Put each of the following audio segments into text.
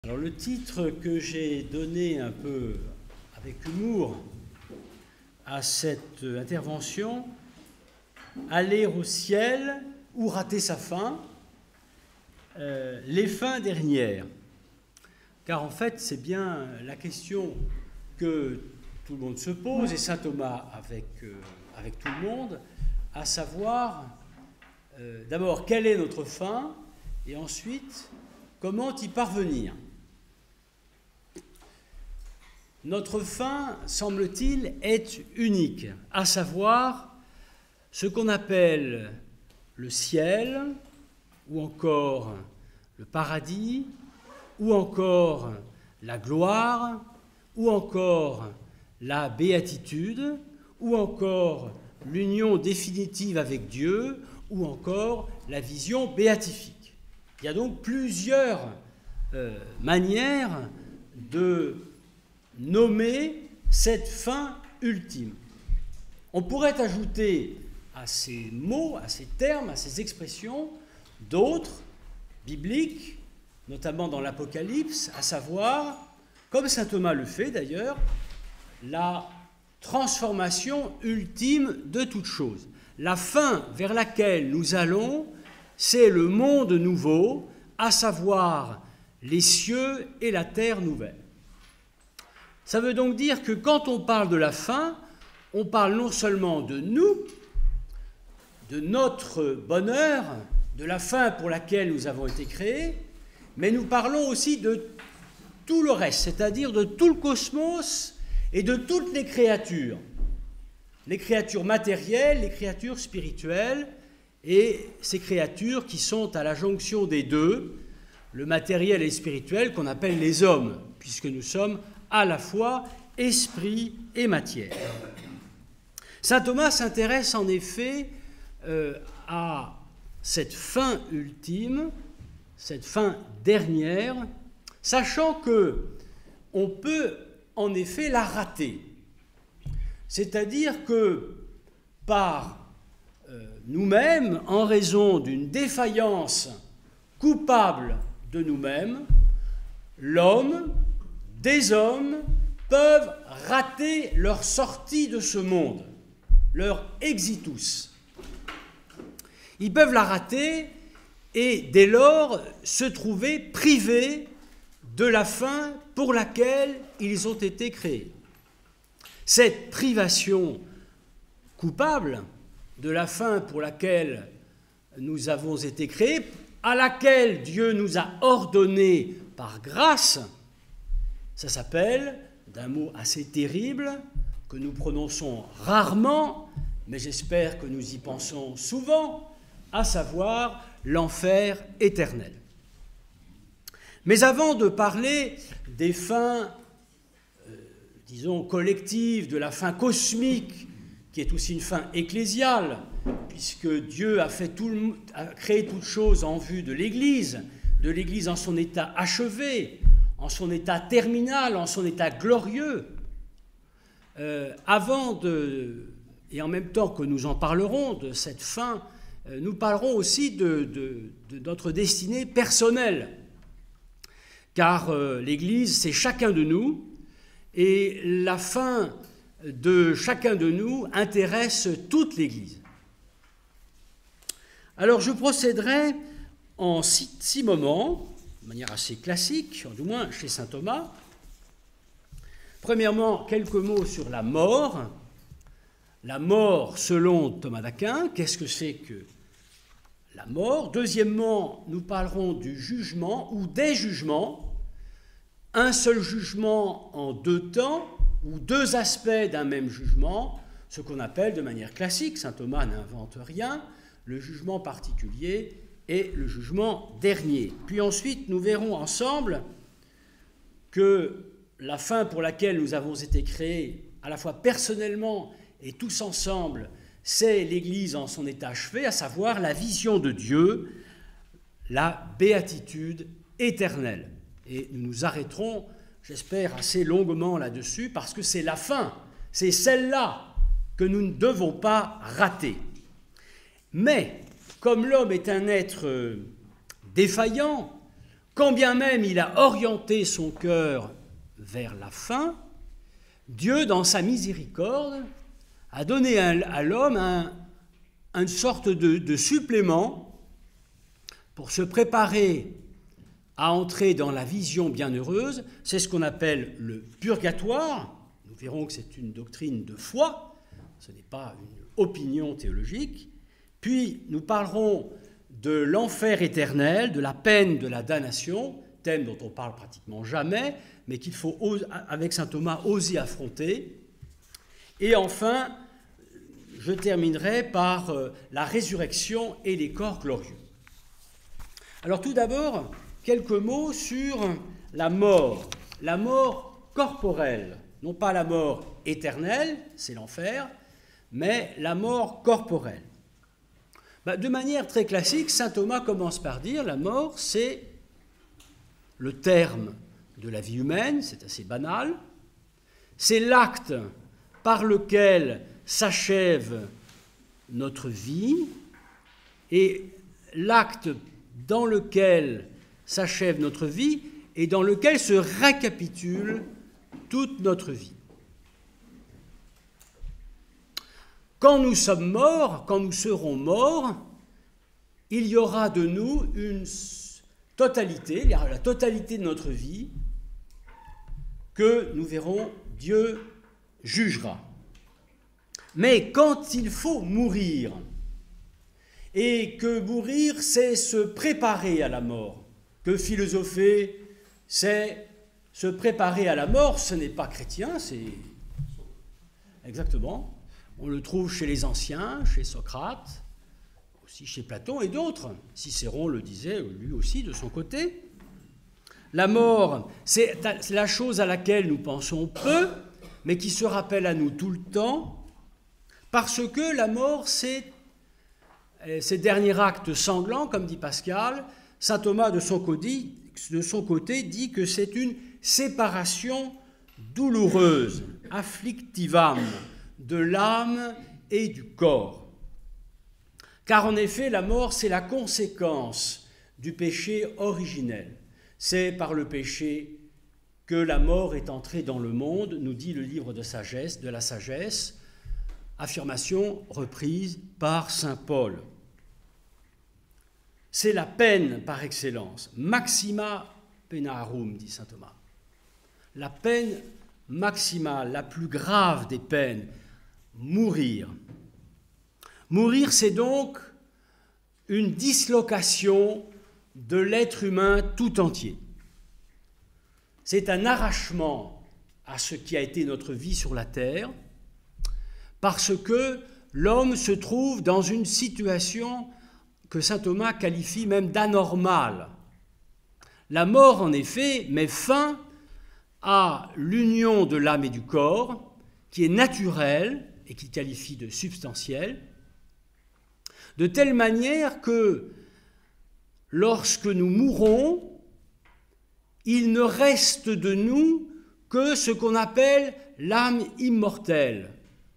Alors le titre que j'ai donné un peu avec humour à cette intervention, aller au ciel ou rater sa fin, les fins dernières. Car en fait c'est bien la question que tout le monde se pose, et saint Thomas avec tout le monde, à savoir d'abord quelle est notre fin, et ensuite comment y parvenir. Notre fin, semble-t-il, est unique, à savoir ce qu'on appelle le ciel, ou encore le paradis, ou encore la gloire, ou encore la béatitude, ou encore l'union définitive avec Dieu, ou encore la vision béatifique. Il y a donc plusieurs manières de nommer cette fin ultime. On pourrait ajouter à ces mots, à ces termes, à ces expressions, d'autres bibliques, notamment dans l'Apocalypse, à savoir, comme saint Thomas le fait d'ailleurs, la transformation ultime de toute chose. La fin vers laquelle nous allons, c'est le monde nouveau, à savoir les cieux et la terre nouvelle. Ça veut donc dire que quand on parle de la fin, on parle non seulement de nous, de notre bonheur, de la fin pour laquelle nous avons été créés, mais nous parlons aussi de tout le reste, c'est-à-dire de tout le cosmos et de toutes les créatures matérielles, les créatures spirituelles, et ces créatures qui sont à la jonction des deux, le matériel et le spirituel, qu'on appelle les hommes, puisque nous sommes à la fois esprit et matière. Saint Thomas s'intéresse en effet à cette fin ultime, cette fin dernière, sachant que on peut en effet la rater. C'est-à-dire que par nous-mêmes, en raison d'une défaillance coupable de nous-mêmes, l'homme, des hommes peuvent rater leur sortie de ce monde, leur exitus. Ils peuvent la rater et dès lors se trouver privés de la fin pour laquelle ils ont été créés. Cette privation coupable de la fin pour laquelle nous avons été créés, à laquelle Dieu nous a ordonné par grâce, ça s'appelle, d'un mot assez terrible, que nous prononçons rarement, mais j'espère que nous y pensons souvent, à savoir l'enfer éternel. Mais avant de parler des fins, disons, collectives, de la fin cosmique, qui est aussi une fin ecclésiale, puisque Dieu a créé toute chose en vue de l'Église en son état achevé, en son état terminal, en son état glorieux. Et en même temps que nous en parlerons de cette fin, nous parlerons aussi de notre destinée personnelle. Car l'Église, c'est chacun de nous, et la fin de chacun de nous intéresse toute l'Église. Alors je procéderai en six moments, de manière assez classique, du moins chez saint Thomas. Premièrement, quelques mots sur la mort. La mort selon Thomas d'Aquin, qu'est-ce que c'est que la mort? Deuxièmement, nous parlerons du jugement ou des jugements. Un seul jugement en deux temps, ou deux aspects d'un même jugement, ce qu'on appelle de manière classique, saint Thomas n'invente rien, le jugement particulier et le jugement dernier. Puis ensuite, nous verrons ensemble que la fin pour laquelle nous avons été créés, à la fois personnellement et tous ensemble, c'est l'Église en son état achevé, à savoir la vision de Dieu, la béatitude éternelle. Et nous nous arrêterons, j'espère, assez longuement là-dessus, parce que c'est la fin, c'est celle-là que nous ne devons pas rater. Mais, comme l'homme est un être défaillant, quand bien même il a orienté son cœur vers la fin, Dieu, dans sa miséricorde, a donné à l'homme une sorte de supplément pour se préparer à entrer dans la vision bienheureuse. C'est ce qu'on appelle le purgatoire. Nous verrons que c'est une doctrine de foi, ce n'est pas une opinion théologique. Puis nous parlerons de l'enfer éternel, de la peine de la damnation, thème dont on parle pratiquement jamais, mais qu'il faut, avec saint Thomas, oser affronter. Et enfin, je terminerai par la résurrection et les corps glorieux. Alors tout d'abord, quelques mots sur la mort corporelle, non pas la mort éternelle, c'est l'enfer, mais la mort corporelle. De manière très classique, saint Thomas commence par dire la mort, c'est le terme de la vie humaine, c'est assez banal, c'est l'acte par lequel s'achève notre vie, et l'acte dans lequel s'achève notre vie et dans lequel se récapitule toute notre vie. Quand nous sommes morts, quand nous serons morts, il y aura de nous une totalité, la totalité de notre vie, que nous verrons Dieu jugera. Mais quand il faut mourir, et que mourir, c'est se préparer à la mort, que philosopher, c'est se préparer à la mort, ce n'est pas chrétien, c'est exactement. On le trouve chez les anciens, chez Socrate, aussi chez Platon et d'autres. Cicéron le disait lui aussi de son côté. La mort, c'est la chose à laquelle nous pensons peu, mais qui se rappelle à nous tout le temps, parce que la mort, c'est ces derniers actes sanglants, comme dit Pascal. Saint Thomas, de son côté, dit que c'est une séparation douloureuse, afflictivam, de l'âme et du corps. Car en effet, la mort, c'est la conséquence du péché originel. C'est par le péché que la mort est entrée dans le monde, nous dit le livre de la sagesse, affirmation reprise par saint Paul. C'est la peine par excellence, maxima penarum, dit saint Thomas. La peine maximale, la plus grave des peines, mourir. Mourir, c'est donc une dislocation de l'être humain tout entier. C'est un arrachement à ce qui a été notre vie sur la terre, parce que l'homme se trouve dans une situation que saint Thomas qualifie même d'anormale. La mort, en effet, met fin à l'union de l'âme et du corps, qui est naturelle et qu'il qualifie de substantielle, de telle manière que lorsque nous mourons, il ne reste de nous que ce qu'on appelle l'âme immortelle.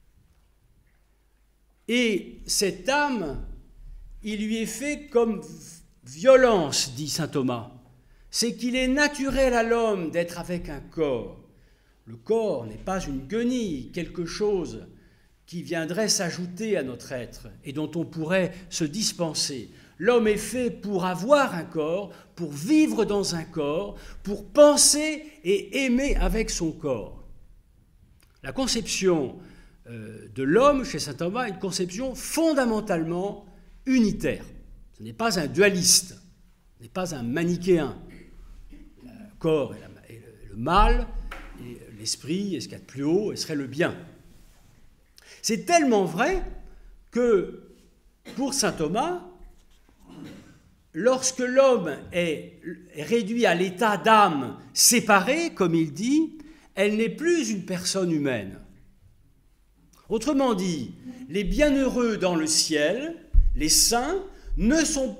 Et cette âme, il lui est fait comme violence, dit saint Thomas. C'est qu'il est naturel à l'homme d'être avec un corps. Le corps n'est pas une guenille, quelque chose qui viendrait s'ajouter à notre être et dont on pourrait se dispenser. L'homme est fait pour avoir un corps, pour vivre dans un corps, pour penser et aimer avec son corps. La conception de l'homme chez saint Thomas est une conception fondamentalement unitaire. Ce n'est pas un dualiste, ce n'est pas un manichéen. Le corps et le mal, et l'esprit est ce qu'il y a de plus haut et serait le bien. C'est tellement vrai que pour saint Thomas, lorsque l'homme est réduit à l'état d'âme séparée, comme il dit, elle n'est plus une personne humaine. Autrement dit, les bienheureux dans le ciel, les saints, ne sont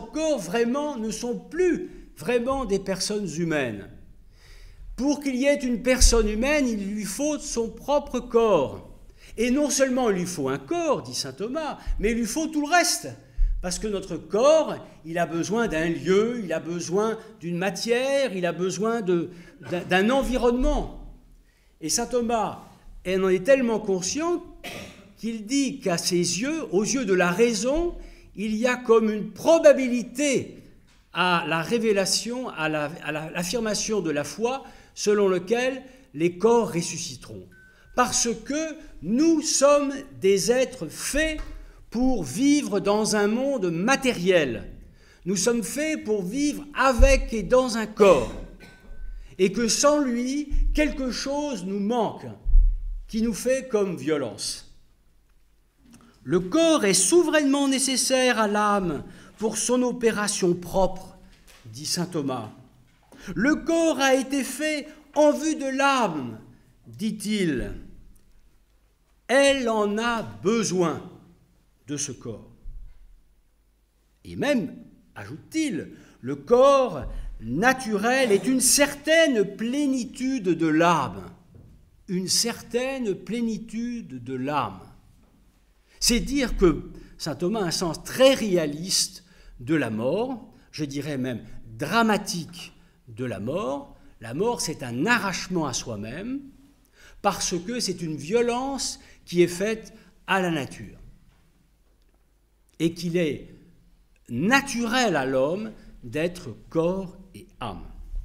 plus vraiment des personnes humaines. Pour qu'il y ait une personne humaine, il lui faut son propre corps. Et non seulement il lui faut un corps, dit saint Thomas, mais il lui faut tout le reste. Parce que notre corps, il a besoin d'un lieu, il a besoin d'une matière, il a besoin d'un environnement. Et saint Thomas en est tellement conscient qu'il dit qu'à ses yeux, aux yeux de la raison, il y a comme une probabilité à la révélation, à l'affirmation de la foi, selon lequel les corps ressusciteront. Parce que nous sommes des êtres faits pour vivre dans un monde matériel. Nous sommes faits pour vivre avec et dans un corps. Et que sans lui, quelque chose nous manque, qui nous fait comme violence. Le corps est souverainement nécessaire à l'âme pour son opération propre, dit saint Thomas. Le corps a été fait en vue de l'âme, dit-il. Elle en a besoin de ce corps. Et même, ajoute-t-il, le corps naturel est une certaine plénitude de l'âme. Une certaine plénitude de l'âme. C'est dire que saint Thomas a un sens très réaliste de la mort, je dirais même dramatique de la mort. La mort, c'est un arrachement à soi-même, parce que c'est une violence qui est faite à la nature. Et qu'il est naturel à l'homme d'être corps et âme.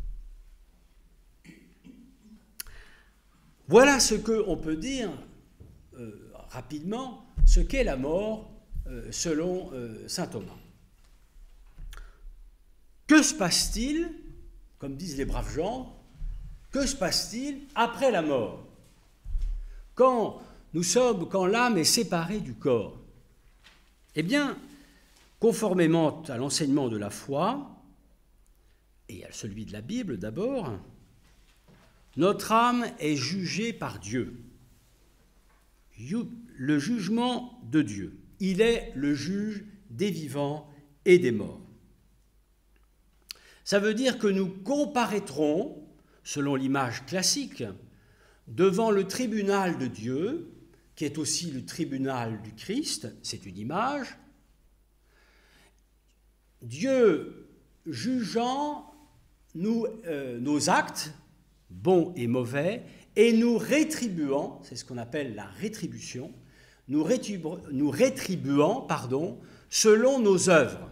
Voilà ce qu'on peut dire rapidement, ce qu'est la mort selon saint Thomas. Que se passe-t-il, comme disent les braves gens, que se passe-t-il après la mort? Quand l'âme est séparée du corps, eh bien, conformément à l'enseignement de la foi, et à celui de la Bible d'abord, notre âme est jugée par Dieu. Le jugement de Dieu. Il est le juge des vivants et des morts. Ça veut dire que nous comparaîtrons, selon l'image classique, devant le tribunal de Dieu, qui est aussi le tribunal du Christ, c'est une image, Dieu jugeant nos actes, bons et mauvais, et nous rétribuant, c'est ce qu'on appelle la rétribution, nous rétribuant, selon nos œuvres.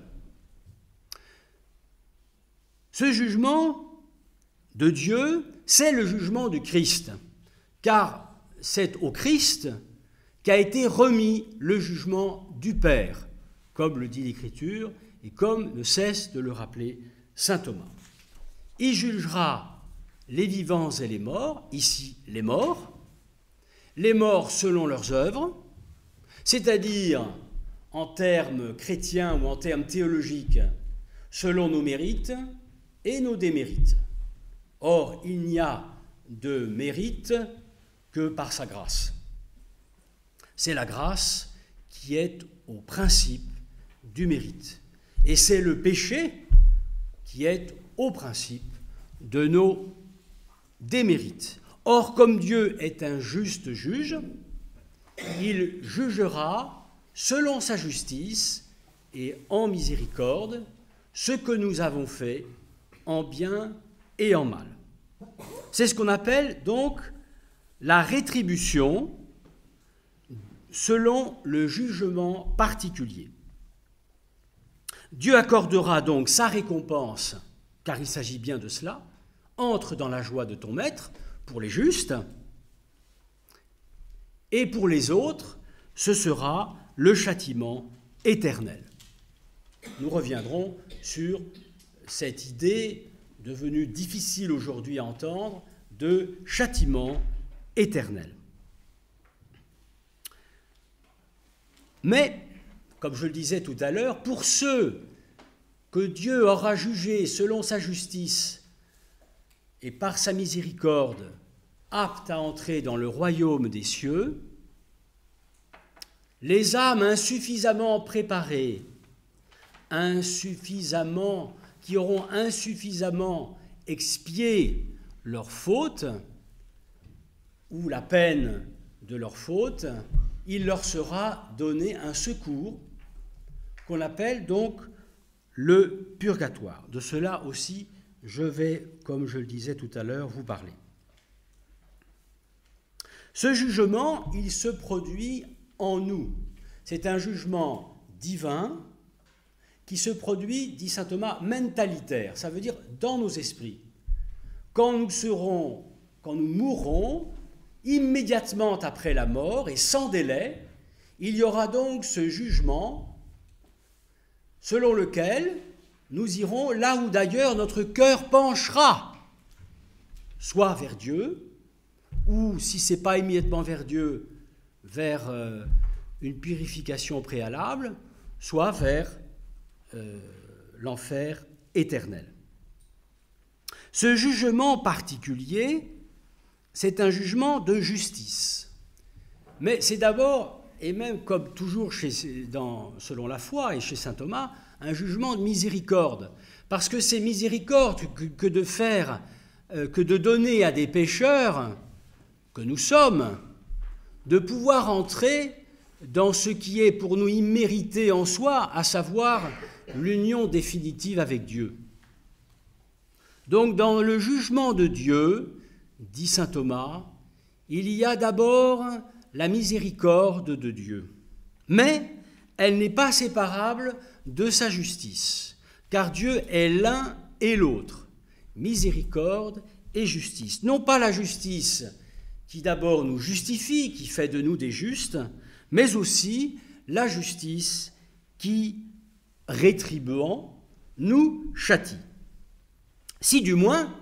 Ce jugement de Dieu, c'est le jugement du Christ, car c'est au Christ qu'a été remis le jugement du Père, comme le dit l'Écriture et comme ne cesse de le rappeler saint Thomas. Il jugera les vivants et les morts, ici les morts selon leurs œuvres, c'est-à-dire en termes chrétiens ou en termes théologiques, selon nos mérites et nos démérites. Or, il n'y a de mérite que par sa grâce. C'est la grâce qui est au principe du mérite. Et c'est le péché qui est au principe de nos démérites. Or, comme Dieu est un juste juge, il jugera selon sa justice et en miséricorde ce que nous avons fait en bien et en mal. C'est ce qu'on appelle donc la rétribution selon le jugement particulier. Dieu accordera donc sa récompense, car il s'agit bien de cela. Entre dans la joie de ton maître pour les justes, et pour les autres, ce sera le châtiment éternel. Nous reviendrons sur cette idée devenue difficile aujourd'hui à entendre de châtiment éternel. Mais, comme je le disais tout à l'heure, pour ceux que Dieu aura jugés selon sa justice et par sa miséricorde aptes à entrer dans le royaume des cieux, les âmes insuffisamment préparées, qui auront insuffisamment expié leurs fautes ou la peine de leurs fautes, il leur sera donné un secours qu'on appelle donc le purgatoire. De cela aussi, je vais, comme je le disais tout à l'heure, vous parler. Ce jugement, il se produit en nous. C'est un jugement divin qui se produit, dit saint Thomas, mentalitaire. Ça veut dire dans nos esprits. Quand nous mourrons, immédiatement après la mort et sans délai, il y aura donc ce jugement selon lequel nous irons là où d'ailleurs notre cœur penchera, soit vers Dieu, ou si ce n'est pas immédiatement vers Dieu, vers une purification préalable, soit vers l'enfer éternel. Ce jugement particulier, c'est un jugement de justice. Mais c'est d'abord, et même comme toujours selon la foi et chez saint Thomas, un jugement de miséricorde. Parce que c'est miséricorde que de donner à des pécheurs que nous sommes, de pouvoir entrer dans ce qui est pour nous immérité en soi, à savoir l'union définitive avec Dieu. Donc dans le jugement de Dieu, dit saint Thomas, il y a d'abord la miséricorde de Dieu. Mais elle n'est pas séparable de sa justice, car Dieu est l'un et l'autre, miséricorde et justice. Non pas la justice qui d'abord nous justifie, qui fait de nous des justes, mais aussi la justice qui, rétribuant, nous châtie. Si du moins,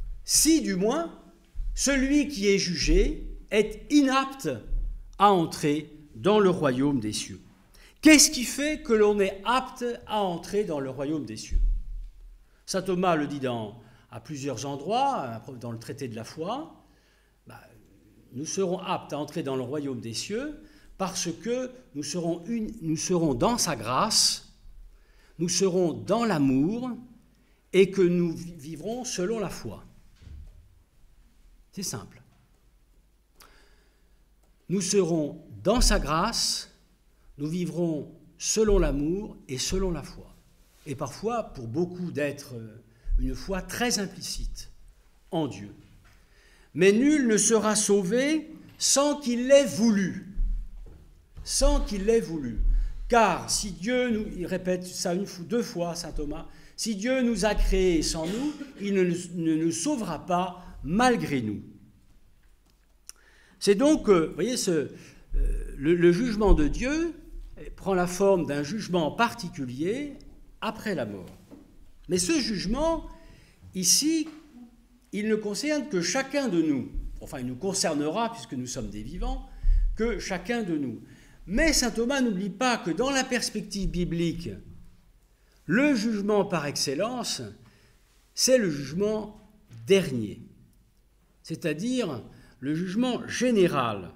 celui qui est jugé est inapte à entrer dans le royaume des cieux. Qu'est-ce qui fait que l'on est apte à entrer dans le royaume des cieux? Saint Thomas le dit à plusieurs endroits, dans le traité de la foi, nous serons aptes à entrer dans le royaume des cieux parce que nous serons dans sa grâce, nous serons dans l'amour, et que nous vivrons selon la foi. C'est simple. Nous serons dans sa grâce, nous vivrons selon l'amour et selon la foi. Et parfois, pour beaucoup, d'être une foi très implicite en Dieu. Mais nul ne sera sauvé sans qu'il l'ait voulu. Sans qu'il l'ait voulu. Car si Dieu, il répète ça deux fois, saint Thomas, si Dieu nous a créés sans nous, il ne nous sauvera pas malgré nous. C'est donc, vous voyez, le jugement de Dieu prend la forme d'un jugement particulier après la mort. Mais ce jugement, ici, il ne concerne que chacun de nous. Enfin, il nous concernera, puisque nous sommes des vivants, que chacun de nous. Mais saint Thomas n'oublie pas que dans la perspective biblique, le jugement par excellence, c'est le jugement dernier, c'est-à-dire le jugement général.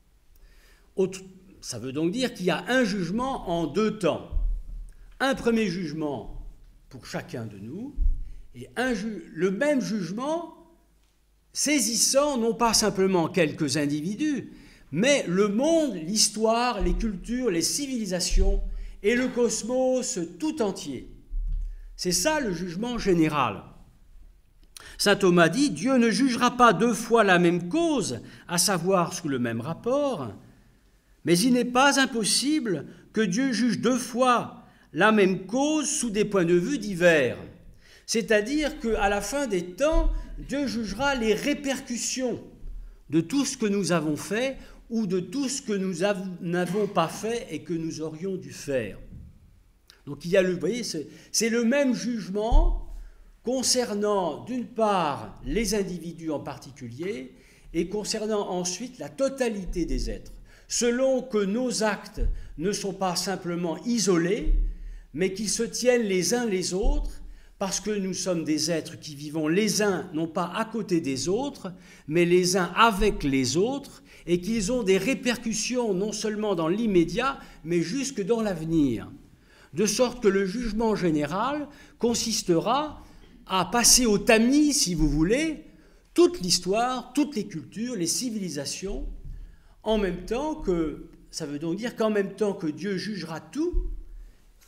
Ça veut donc dire qu'il y a un jugement en deux temps. Un premier jugement pour chacun de nous, et le même jugement saisissant non pas simplement quelques individus, mais le monde, l'histoire, les cultures, les civilisations, et le cosmos tout entier. C'est ça le jugement général. Saint Thomas dit « Dieu ne jugera pas deux fois la même cause, à savoir sous le même rapport, mais il n'est pas impossible que Dieu juge deux fois la même cause sous des points de vue divers. C'est-à-dire qu'à la fin des temps, Dieu jugera les répercussions de tout ce que nous avons fait ou de tout ce que nous n'avons pas fait et que nous aurions dû faire. » Donc il y a vous voyez, c'est le même jugement concernant d'une part les individus en particulier et concernant ensuite la totalité des êtres, selon que nos actes ne sont pas simplement isolés, mais qu'ils se tiennent les uns les autres, parce que nous sommes des êtres qui vivons les uns non pas à côté des autres, mais les uns avec les autres, et qu'ils ont des répercussions non seulement dans l'immédiat, mais jusque dans l'avenir. De sorte que le jugement général consistera à passer au tamis, si vous voulez, toute l'histoire, toutes les cultures, les civilisations, en même temps que, ça veut donc dire qu'en même temps que Dieu jugera tout,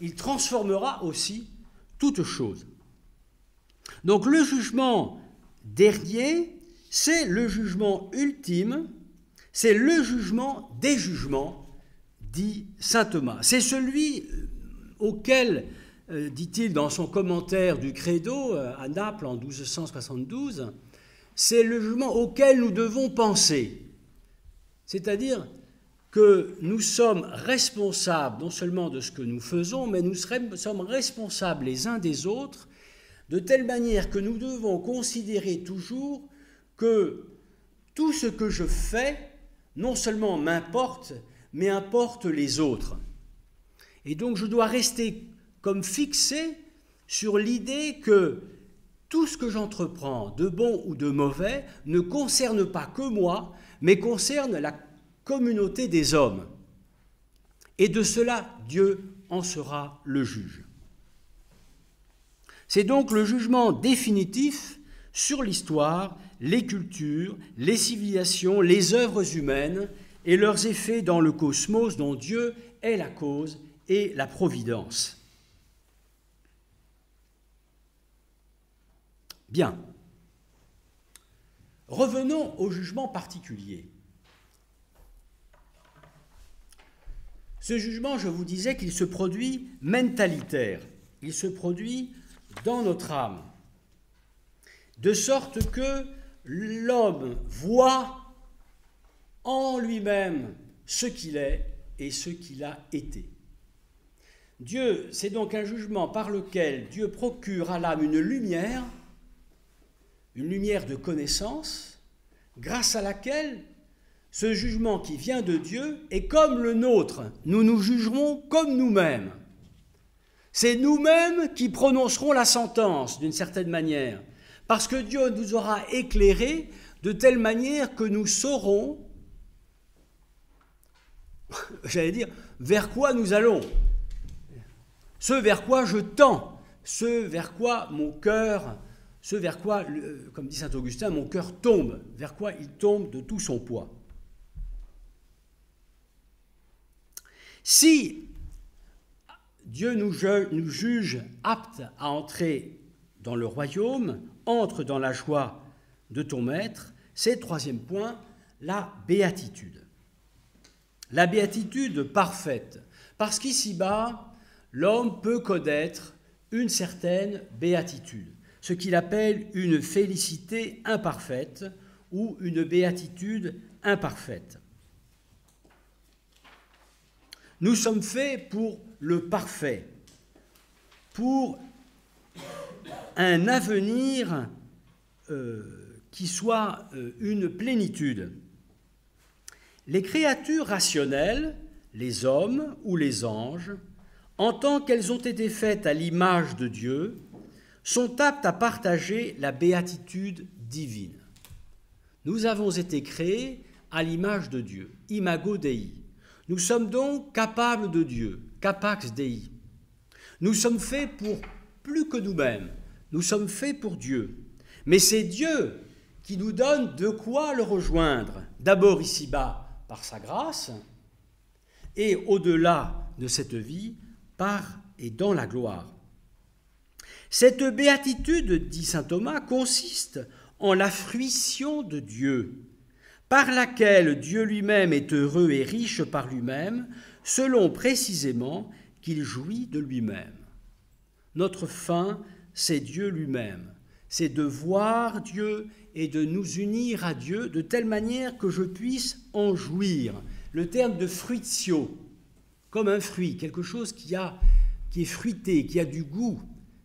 il transformera aussi toute chose. Donc le jugement dernier, c'est le jugement ultime, c'est le jugement des jugements, dit saint Thomas. C'est celui auquel, dit-il dans son commentaire du Credo à Naples en 1272, c'est le jugement auquel nous devons penser. C'est-à-dire que nous sommes responsables non seulement de ce que nous faisons, mais nous sommes responsables les uns des autres, de telle manière que nous devons considérer toujours que tout ce que je fais, non seulement m'importe, mais importe les autres. Et donc je dois rester comme fixé sur l'idée que tout ce que j'entreprends, de bon ou de mauvais, ne concerne pas que moi, mais concerne la communauté des hommes. Et de cela, Dieu en sera le juge. C'est donc le jugement définitif sur l'histoire, les cultures, les civilisations, les œuvres humaines et leurs effets dans le cosmos dont Dieu est la cause et la providence. Bien. Revenons au jugement particulier. Ce jugement, je vous disais qu'il se produit mentalitaire, il se produit dans notre âme, de sorte que l'homme voit en lui-même ce qu'il est et ce qu'il a été. Dieu, c'est donc un jugement par lequel Dieu procure à l'âme une lumière de connaissance, grâce à laquelle ce jugement qui vient de Dieu est comme le nôtre. Nous nous jugerons comme nous-mêmes. C'est nous-mêmes qui prononcerons la sentence, d'une certaine manière, parce que Dieu nous aura éclairés de telle manière que nous saurons, j'allais dire, vers quoi nous allons, ce vers quoi je tends, ce vers quoi mon cœur, ce vers quoi, comme dit saint Augustin, mon cœur tombe, vers quoi il tombe de tout son poids. Si Dieu nous juge aptes à entrer dans le royaume, entre dans la joie de ton maître, c'est, troisième point, la béatitude. La béatitude parfaite, parce qu'ici-bas, l'homme peut connaître une certaine béatitude, ce qu'il appelle une félicité imparfaite ou une béatitude imparfaite. Nous sommes faits pour le parfait, pour un avenir qui soit une plénitude. Les créatures rationnelles, les hommes ou les anges, en tant qu'elles ont été faites à l'image de Dieu, sont aptes à partager la béatitude divine. Nous avons été créés à l'image de Dieu, imago Dei. Nous sommes donc capables de Dieu, capax Dei. Nous sommes faits pour plus que nous-mêmes, nous sommes faits pour Dieu. Mais c'est Dieu qui nous donne de quoi le rejoindre, d'abord ici-bas par sa grâce, et au-delà de cette vie, par et dans la gloire. Cette béatitude, dit saint Thomas, consiste en la fruition de Dieu, par laquelle Dieu lui-même est heureux et riche par lui-même, selon précisément qu'il jouit de lui-même. Notre fin, c'est Dieu lui-même. C'est de voir Dieu et de nous unir à Dieu de telle manière que je puisse en jouir. Le terme de fruitio, comme un fruit, quelque chose qui est fruité, qui a du goût.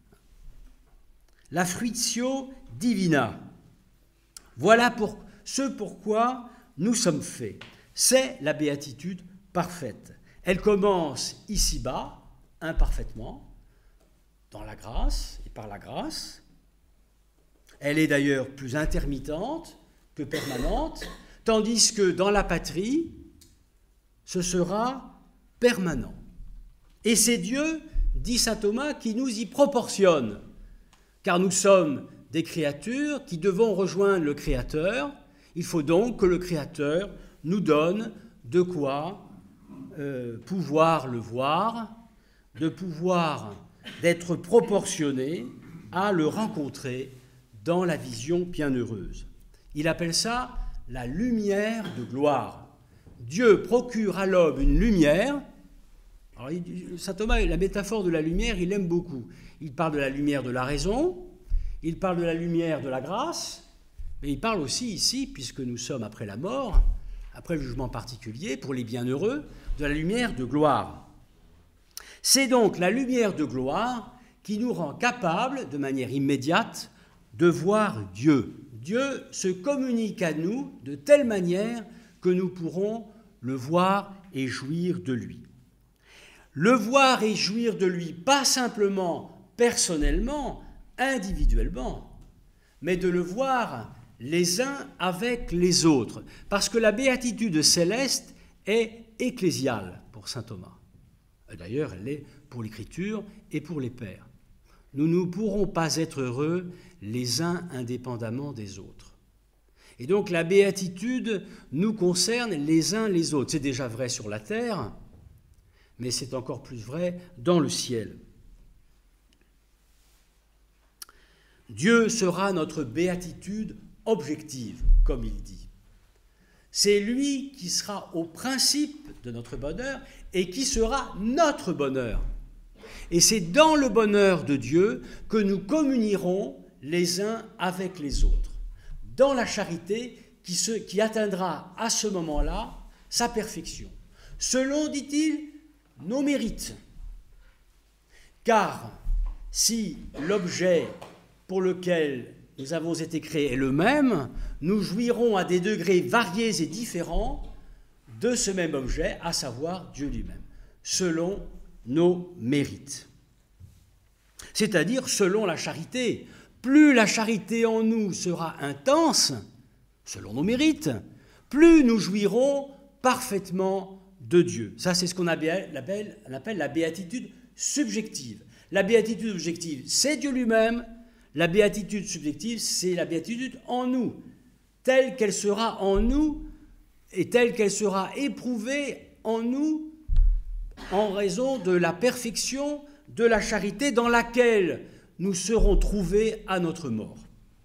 La fruitio divina. Voilà ce pourquoi nous sommes faits. C'est la béatitude parfaite. Elle commence ici-bas, imparfaitement, dans la grâce et par la grâce. Elle est d'ailleurs plus intermittente que permanente, tandis que dans la patrie, ce sera permanent. Et c'est Dieu, dit saint Thomas, qui nous y proportionne, car nous sommes des créatures qui devons rejoindre le Créateur. Il faut donc que le Créateur nous donne de quoi pouvoir le voir, de pouvoir, d'être proportionné à le rencontrer dans la vision bienheureuse. Il appelle ça la lumière de gloire. Dieu procure à l'homme une lumière. Alors, saint Thomas, la métaphore de la lumière, il aime beaucoup. Il parle de la lumière de la raison, il parle de la lumière de la grâce, mais il parle aussi ici, puisque nous sommes après la mort, après le jugement particulier, pour les bienheureux, de la lumière de gloire. C'est donc la lumière de gloire qui nous rend capables, de manière immédiate, de voir Dieu. Dieu se communique à nous de telle manière que nous pourrons le voir et jouir de lui. Le voir et jouir de lui, pas simplement personnellement, individuellement, mais de le voir les uns avec les autres, parce que la béatitude céleste est ecclésiale pour saint Thomas. D'ailleurs, elle l'est pour l'Écriture et pour les pères. Nous ne pourrons pas être heureux les uns indépendamment des autres. Et donc la béatitude nous concerne les uns les autres. C'est déjà vrai sur la terre, mais c'est encore plus vrai dans le ciel. Dieu sera notre béatitude objective, comme il dit. C'est lui qui sera au principe de notre bonheur et qui sera notre bonheur. Et c'est dans le bonheur de Dieu que nous communierons les uns avec les autres, dans la charité qui atteindra à ce moment-là sa perfection, selon, dit-il, nos mérites. Car si l'objet pour lequel nous avons été créés est le même, nous jouirons à des degrés variés et différents de ce même objet, à savoir Dieu lui-même, selon nos mérites. C'est-à-dire selon la charité. Plus la charité en nous sera intense, selon nos mérites, plus nous jouirons parfaitement de Dieu. Ça, c'est ce qu'on appelle la béatitude subjective. La béatitude objective, c'est Dieu lui-même. La béatitude subjective, c'est la béatitude en nous, telle qu'elle sera en nous et telle qu'elle sera éprouvée en nous en raison de la perfection de la charité dans laquelle nous serons trouvés à notre mort.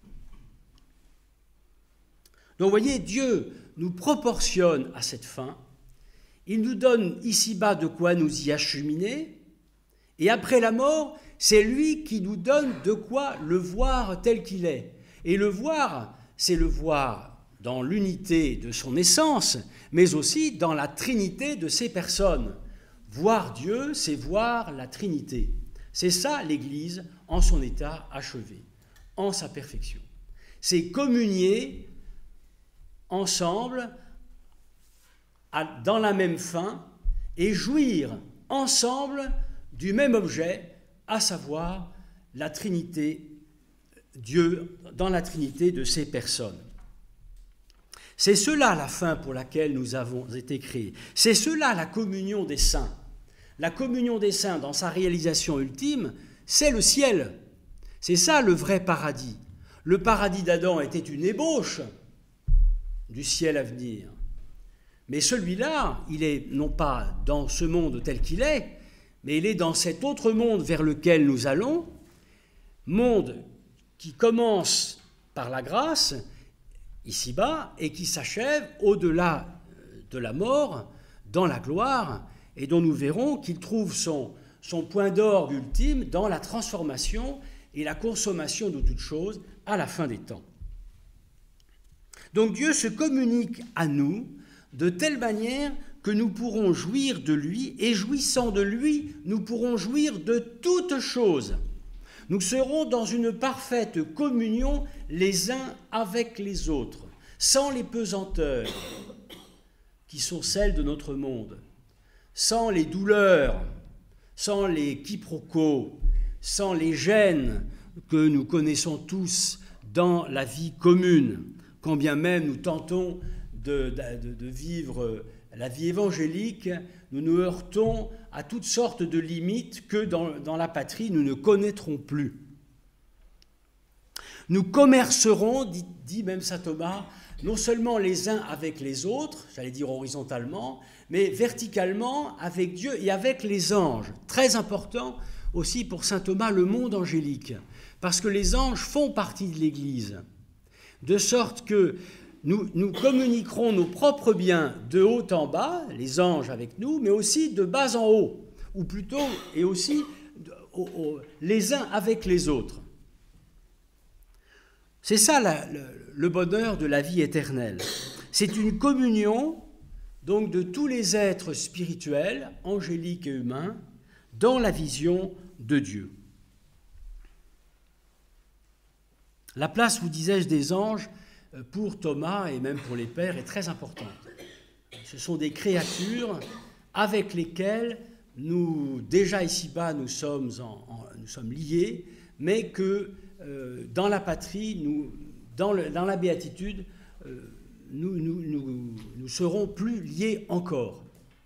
Donc, vous voyez, Dieu nous proportionne à cette fin. Il nous donne ici-bas de quoi nous y acheminer. Et après la mort, c'est lui qui nous donne de quoi le voir tel qu'il est. Et le voir, c'est le voir dans l'unité de son essence, mais aussi dans la trinité de ses personnes. Voir Dieu, c'est voir la Trinité. C'est ça l'Église en son état achevé, en sa perfection. C'est communier ensemble dans la même fin et jouir ensemble du même objet, à savoir la Trinité, Dieu dans la Trinité de ses personnes. C'est cela la fin pour laquelle nous avons été créés. C'est cela la communion des saints. La communion des saints dans sa réalisation ultime, c'est le ciel. C'est ça le vrai paradis. Le paradis d'Adam était une ébauche du ciel à venir. Mais celui-là, il est non pas dans ce monde tel qu'il est, mais il est dans cet autre monde vers lequel nous allons, monde qui commence par la grâce, ici-bas, et qui s'achève au-delà de la mort, dans la gloire, et dont nous verrons qu'il trouve son point d'orgue ultime dans la transformation et la consommation de toutes choses à la fin des temps. Donc Dieu se communique à nous de telle manière que nous pourrons jouir de lui, et jouissant de lui, nous pourrons jouir de toutes choses. Nous serons dans une parfaite communion les uns avec les autres, sans les pesanteurs qui sont celles de notre monde, sans les douleurs, sans les quiproquos, sans les gênes que nous connaissons tous dans la vie commune, quand bien même nous tentons de vivre la vie évangélique, nous nous heurtons à toutes sortes de limites que dans la patrie nous ne connaîtrons plus. Nous commercerons, dit même saint Thomas, non seulement les uns avec les autres, j'allais dire horizontalement, mais verticalement avec Dieu et avec les anges. Très important aussi pour saint Thomas, le monde angélique, parce que les anges font partie de l'Église, de sorte que nous communiquerons nos propres biens de haut en bas, les anges avec nous, mais aussi de bas en haut, ou plutôt, et aussi les uns avec les autres. C'est ça le bonheur de la vie éternelle. C'est une communion donc de tous les êtres spirituels, angéliques et humains, dans la vision de Dieu. La place, vous disais-je, des anges, pour Thomas et même pour les pères, est très importante. Ce sont des créatures avec lesquelles nous, déjà ici-bas, nous sommes liés, mais que dans la patrie, dans la béatitude, nous serons plus liés encore.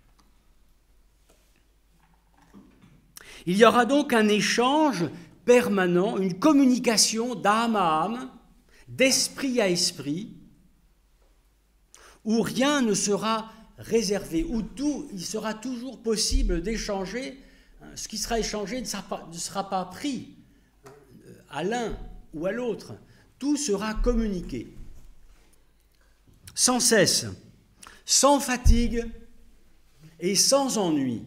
Il y aura donc un échange permanent, une communication d'âme à âme, d'esprit à esprit, où rien ne sera réservé, où il sera toujours possible d'échanger. Ce qui sera échangé ne sera pas pris à l'un ou à l'autre. Tout sera communiqué. Sans cesse, sans fatigue et sans ennui.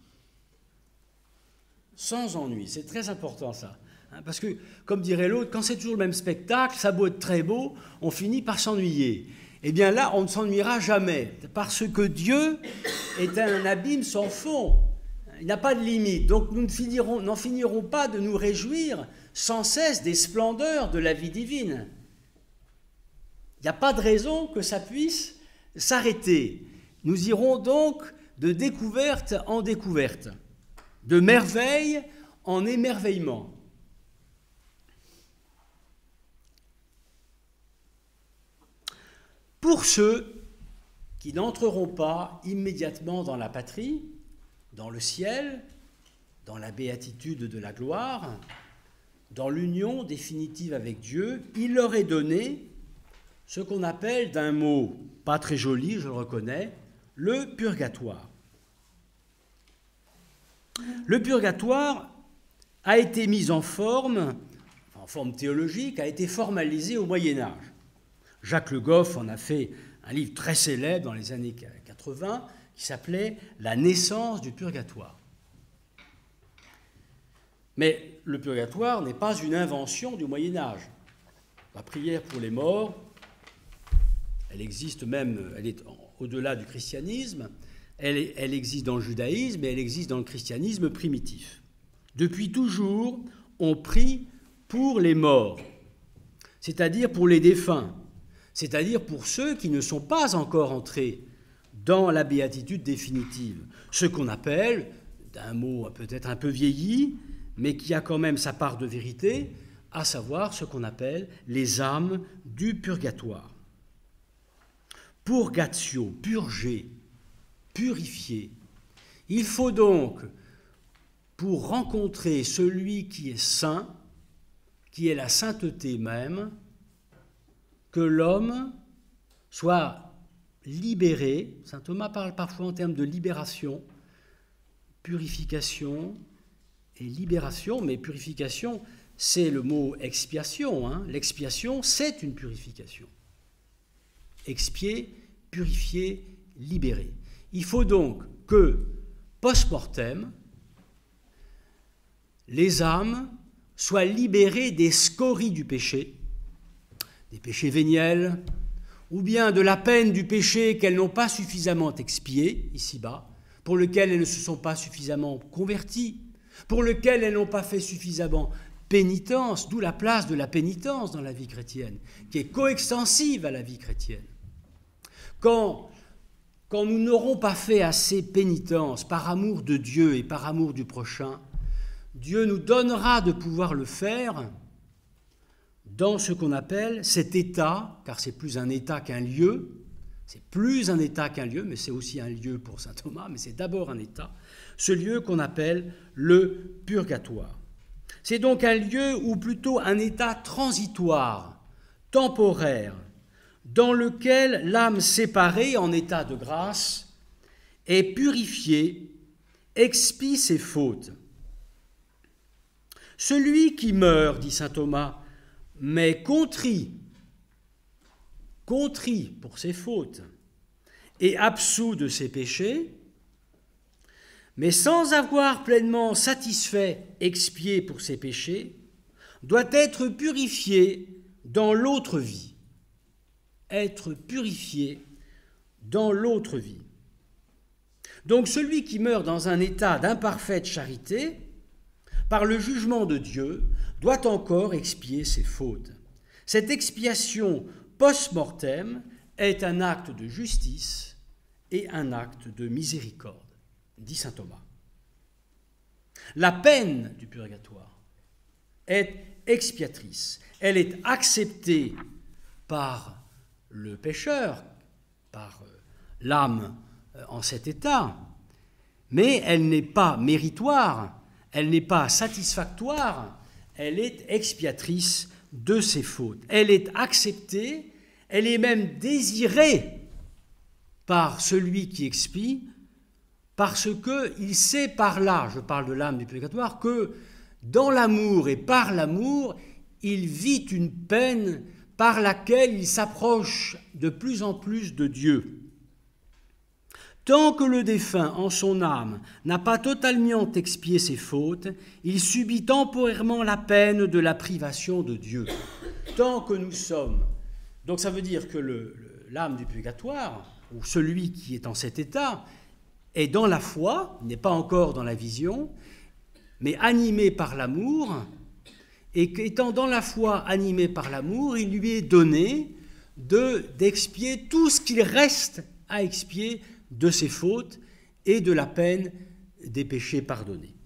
Sans ennui, c'est très important ça. Parce que, comme dirait l'autre, quand c'est toujours le même spectacle, ça a beau être très beau, on finit par s'ennuyer. Eh bien là, on ne s'ennuiera jamais, parce que Dieu est un abîme sans fond. Il n'a pas de limite. Donc nous n'en finirons pas de nous réjouir sans cesse des splendeurs de la vie divine. Il n'y a pas de raison que ça puisse s'arrêter. Nous irons donc de découverte en découverte, de merveille en émerveillement. Pour ceux qui n'entreront pas immédiatement dans la patrie, dans le ciel, dans la béatitude de la gloire, dans l'union définitive avec Dieu, il leur est donné ce qu'on appelle, d'un mot pas très joli, je le reconnais, le purgatoire. Le purgatoire a été mis en forme théologique, a été formalisé au Moyen-Âge. Jacques Le Goff en a fait un livre très célèbre dans les années 80 qui s'appelait « La naissance du purgatoire ». Mais le purgatoire n'est pas une invention du Moyen-Âge. La prière pour les morts, elle existe même, elle est au-delà du christianisme, elle existe dans le judaïsme et elle existe dans le christianisme primitif. Depuis toujours, on prie pour les morts, c'est-à-dire pour les défunts, c'est-à-dire pour ceux qui ne sont pas encore entrés dans la béatitude définitive, ce qu'on appelle, d'un mot peut-être un peu vieilli, mais qui a quand même sa part de vérité, à savoir ce qu'on appelle les âmes du purgatoire. Purgatio, purger, purifier. Il faut donc, pour rencontrer celui qui est saint, qui est la sainteté même, que l'homme soit libéré. Saint Thomas parle parfois en termes de libération, purification et libération, mais purification, c'est le mot expiation. L'expiation, c'est une purification. Expier, purifier, libérer. Il faut donc que, post-mortem, les âmes soient libérées des scories du péché, des péchés véniels, ou bien de la peine du péché qu'elles n'ont pas suffisamment expié, ici-bas, pour lequel elles ne se sont pas suffisamment converties, pour lequel elles n'ont pas fait suffisamment pénitence, d'où la place de la pénitence dans la vie chrétienne, qui est coextensive à la vie chrétienne. Quand nous n'aurons pas fait assez pénitence par amour de Dieu et par amour du prochain, Dieu nous donnera de pouvoir le faire dans ce qu'on appelle cet état, car c'est plus un état qu'un lieu, c'est plus un état qu'un lieu, mais c'est aussi un lieu pour saint Thomas, mais c'est d'abord un état, ce lieu qu'on appelle le purgatoire. C'est donc un lieu ou plutôt un état transitoire, temporaire, dans lequel l'âme séparée en état de grâce est purifiée, expie ses fautes. Celui qui meurt, dit saint Thomas, mais contrit pour ses fautes et absous de ses péchés, mais sans avoir pleinement satisfait, expié pour ses péchés, doit être purifié dans l'autre vie. Être purifié dans l'autre vie. Donc celui qui meurt dans un état d'imparfaite charité, par le jugement de Dieu, doit encore expier ses fautes. Cette expiation post-mortem est un acte de justice et un acte de miséricorde, dit saint Thomas. La peine du purgatoire est expiatrice. Elle est acceptée par le pécheur, par l'âme en cet état, mais elle n'est pas méritoire, elle n'est pas satisfactoire, elle est expiatrice de ses fautes. Elle est acceptée, elle est même désirée par celui qui expie, parce qu'il sait par là, je parle de l'âme du purgatoire, que dans l'amour et par l'amour, il vit une peine par laquelle il s'approche de plus en plus de Dieu. Tant que le défunt, en son âme, n'a pas totalement expié ses fautes, il subit temporairement la peine de la privation de Dieu. Tant que nous sommes... Donc ça veut dire que l'âme du purgatoire, ou celui qui est en cet état, est dans la foi, n'est pas encore dans la vision, mais animé par l'amour, et qu'étant dans la foi animé par l'amour, il lui est donné d'expier tout ce qu'il reste à expier de ses fautes et de la peine des péchés pardonnés.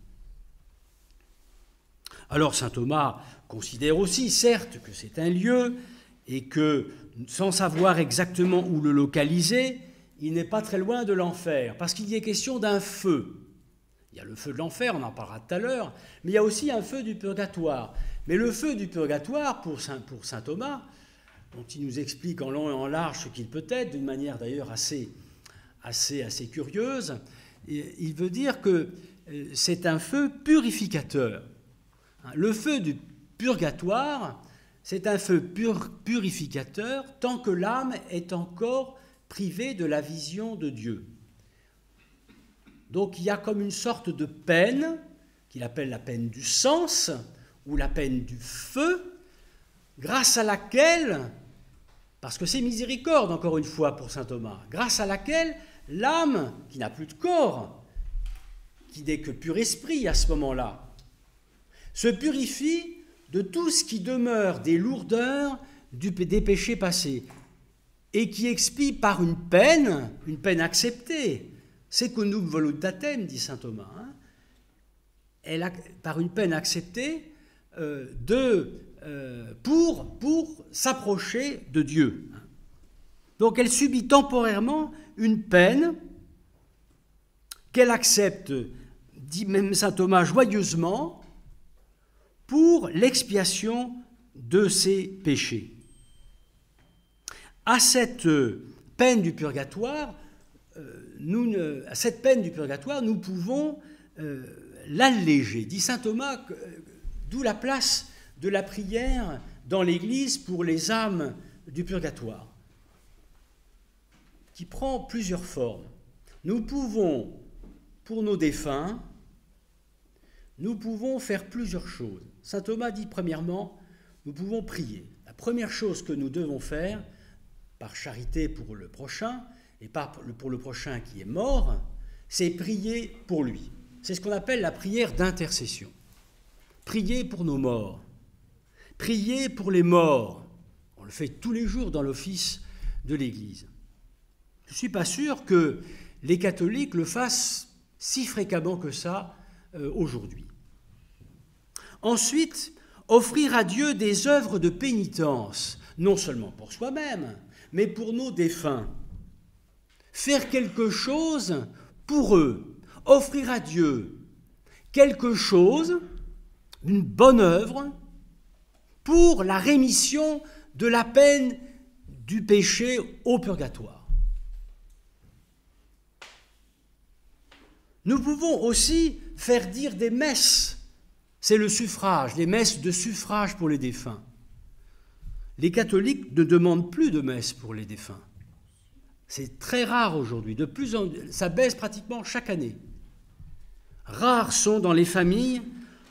Alors saint Thomas considère aussi, certes, que c'est un lieu et que, sans savoir exactement où le localiser, il n'est pas très loin de l'enfer, parce qu'il y est question d'un feu. Il y a le feu de l'enfer, on en parlera tout à l'heure, mais il y a aussi un feu du purgatoire. Mais le feu du purgatoire, pour saint Thomas, dont il nous explique en long et en large ce qu'il peut être, d'une manière d'ailleurs assez curieuse, il veut dire que c'est un feu purificateur. Le feu du purgatoire, c'est un feu purificateur tant que l'âme est encore privée de la vision de Dieu. Donc il y a comme une sorte de peine, qu'il appelle la peine du sens, ou la peine du feu, grâce à laquelle, parce que c'est miséricorde encore une fois pour saint Thomas, grâce à laquelle l'âme, qui n'a plus de corps, qui n'est que pur esprit à ce moment-là, se purifie de tout ce qui demeure des lourdeurs des péchés passés, et qui expie par une peine acceptée. Secundum voluntatem, dit saint Thomas, par une peine acceptée pour s'approcher de Dieu. Donc elle subit temporairement une peine qu'elle accepte, dit même saint Thomas joyeusement, pour l'expiation de ses péchés. À cette peine du purgatoire, nous pouvons l'alléger. Dit saint Thomas, d'où la place de la prière dans l'Église pour les âmes du purgatoire, qui prend plusieurs formes. Nous pouvons, pour nos défunts, nous pouvons faire plusieurs choses. Saint Thomas dit premièrement, nous pouvons prier. La première chose que nous devons faire, par charité pour le prochain, et pour le prochain qui est mort, c'est prier pour lui. C'est ce qu'on appelle la prière d'intercession. Prier pour nos morts. Prier pour les morts. On le fait tous les jours dans l'office de l'Église. Je ne suis pas sûr que les catholiques le fassent si fréquemment que ça aujourd'hui. Ensuite, offrir à Dieu des œuvres de pénitence, non seulement pour soi-même, mais pour nos défunts. Faire quelque chose pour eux, offrir à Dieu quelque chose une bonne œuvre pour la rémission de la peine du péché au purgatoire. Nous pouvons aussi faire dire des messes. C'est le suffrage, les messes de suffrage pour les défunts. Les catholiques ne demandent plus de messes pour les défunts. C'est très rare aujourd'hui. Ça baisse pratiquement chaque année. Rares sont dans les familles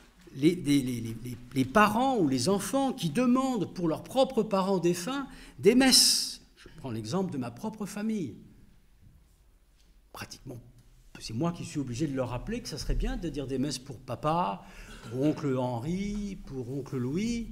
les parents ou les enfants qui demandent pour leurs propres parents défunts des messes. Je prends l'exemple de ma propre famille. Pratiquement, c'est moi qui suis obligé de leur rappeler que ça serait bien de dire des messes pour papa, pour oncle Henri, pour oncle Louis.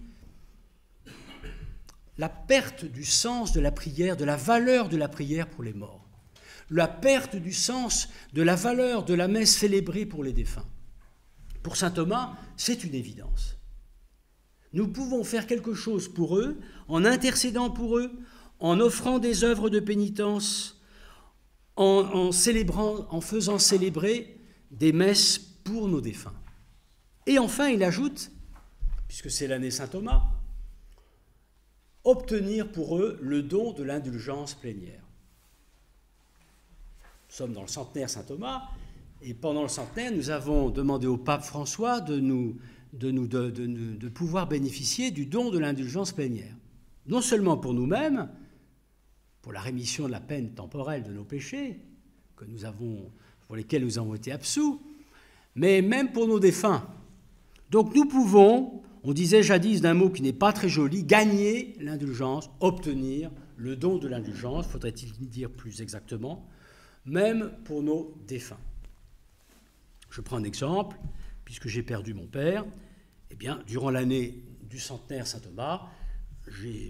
La perte du sens de la prière, de la valeur de la prière pour les morts. La perte du sens de la valeur de la messe célébrée pour les défunts. Pour saint Thomas, c'est une évidence. Nous pouvons faire quelque chose pour eux, en intercédant pour eux, en offrant des œuvres de pénitence, en faisant célébrer des messes pour nos défunts. Et enfin, il ajoute, puisque c'est l'année saint Thomas, obtenir pour eux le don de l'indulgence plénière. Nous sommes dans le centenaire saint Thomas, et pendant le centenaire, nous avons demandé au pape François de pouvoir bénéficier du don de l'indulgence plénière. Non seulement pour nous-mêmes, pour la rémission de la peine temporelle de nos péchés, pour lesquels nous avons été absous, mais même pour nos défunts. Donc nous pouvons, on disait jadis d'un mot qui n'est pas très joli, gagner l'indulgence, obtenir le don de l'indulgence, faudrait-il dire plus exactement, même pour nos défunts. Je prends un exemple, puisque j'ai perdu mon père, eh bien, durant l'année du centenaire saint Thomas, je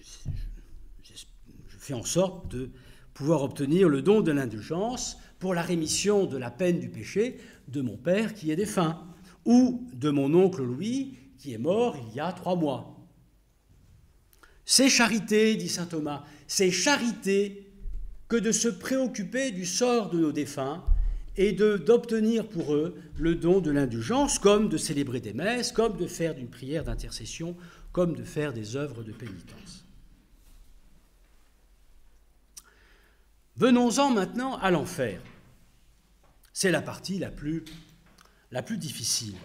fais en sorte de pouvoir obtenir le don de l'indulgence pour la rémission de la peine du péché de mon père qui est défunt, ou de mon oncle Louis qui est mort il y a 3 mois. C'est charité, dit saint Thomas, c'est charité que de se préoccuper du sort de nos défunts et d'obtenir pour eux le don de l'indulgence, comme de célébrer des messes, comme de faire une prière d'intercession, comme de faire des œuvres de pénitence. Venons-en maintenant à l'enfer. C'est la partie la plus difficile.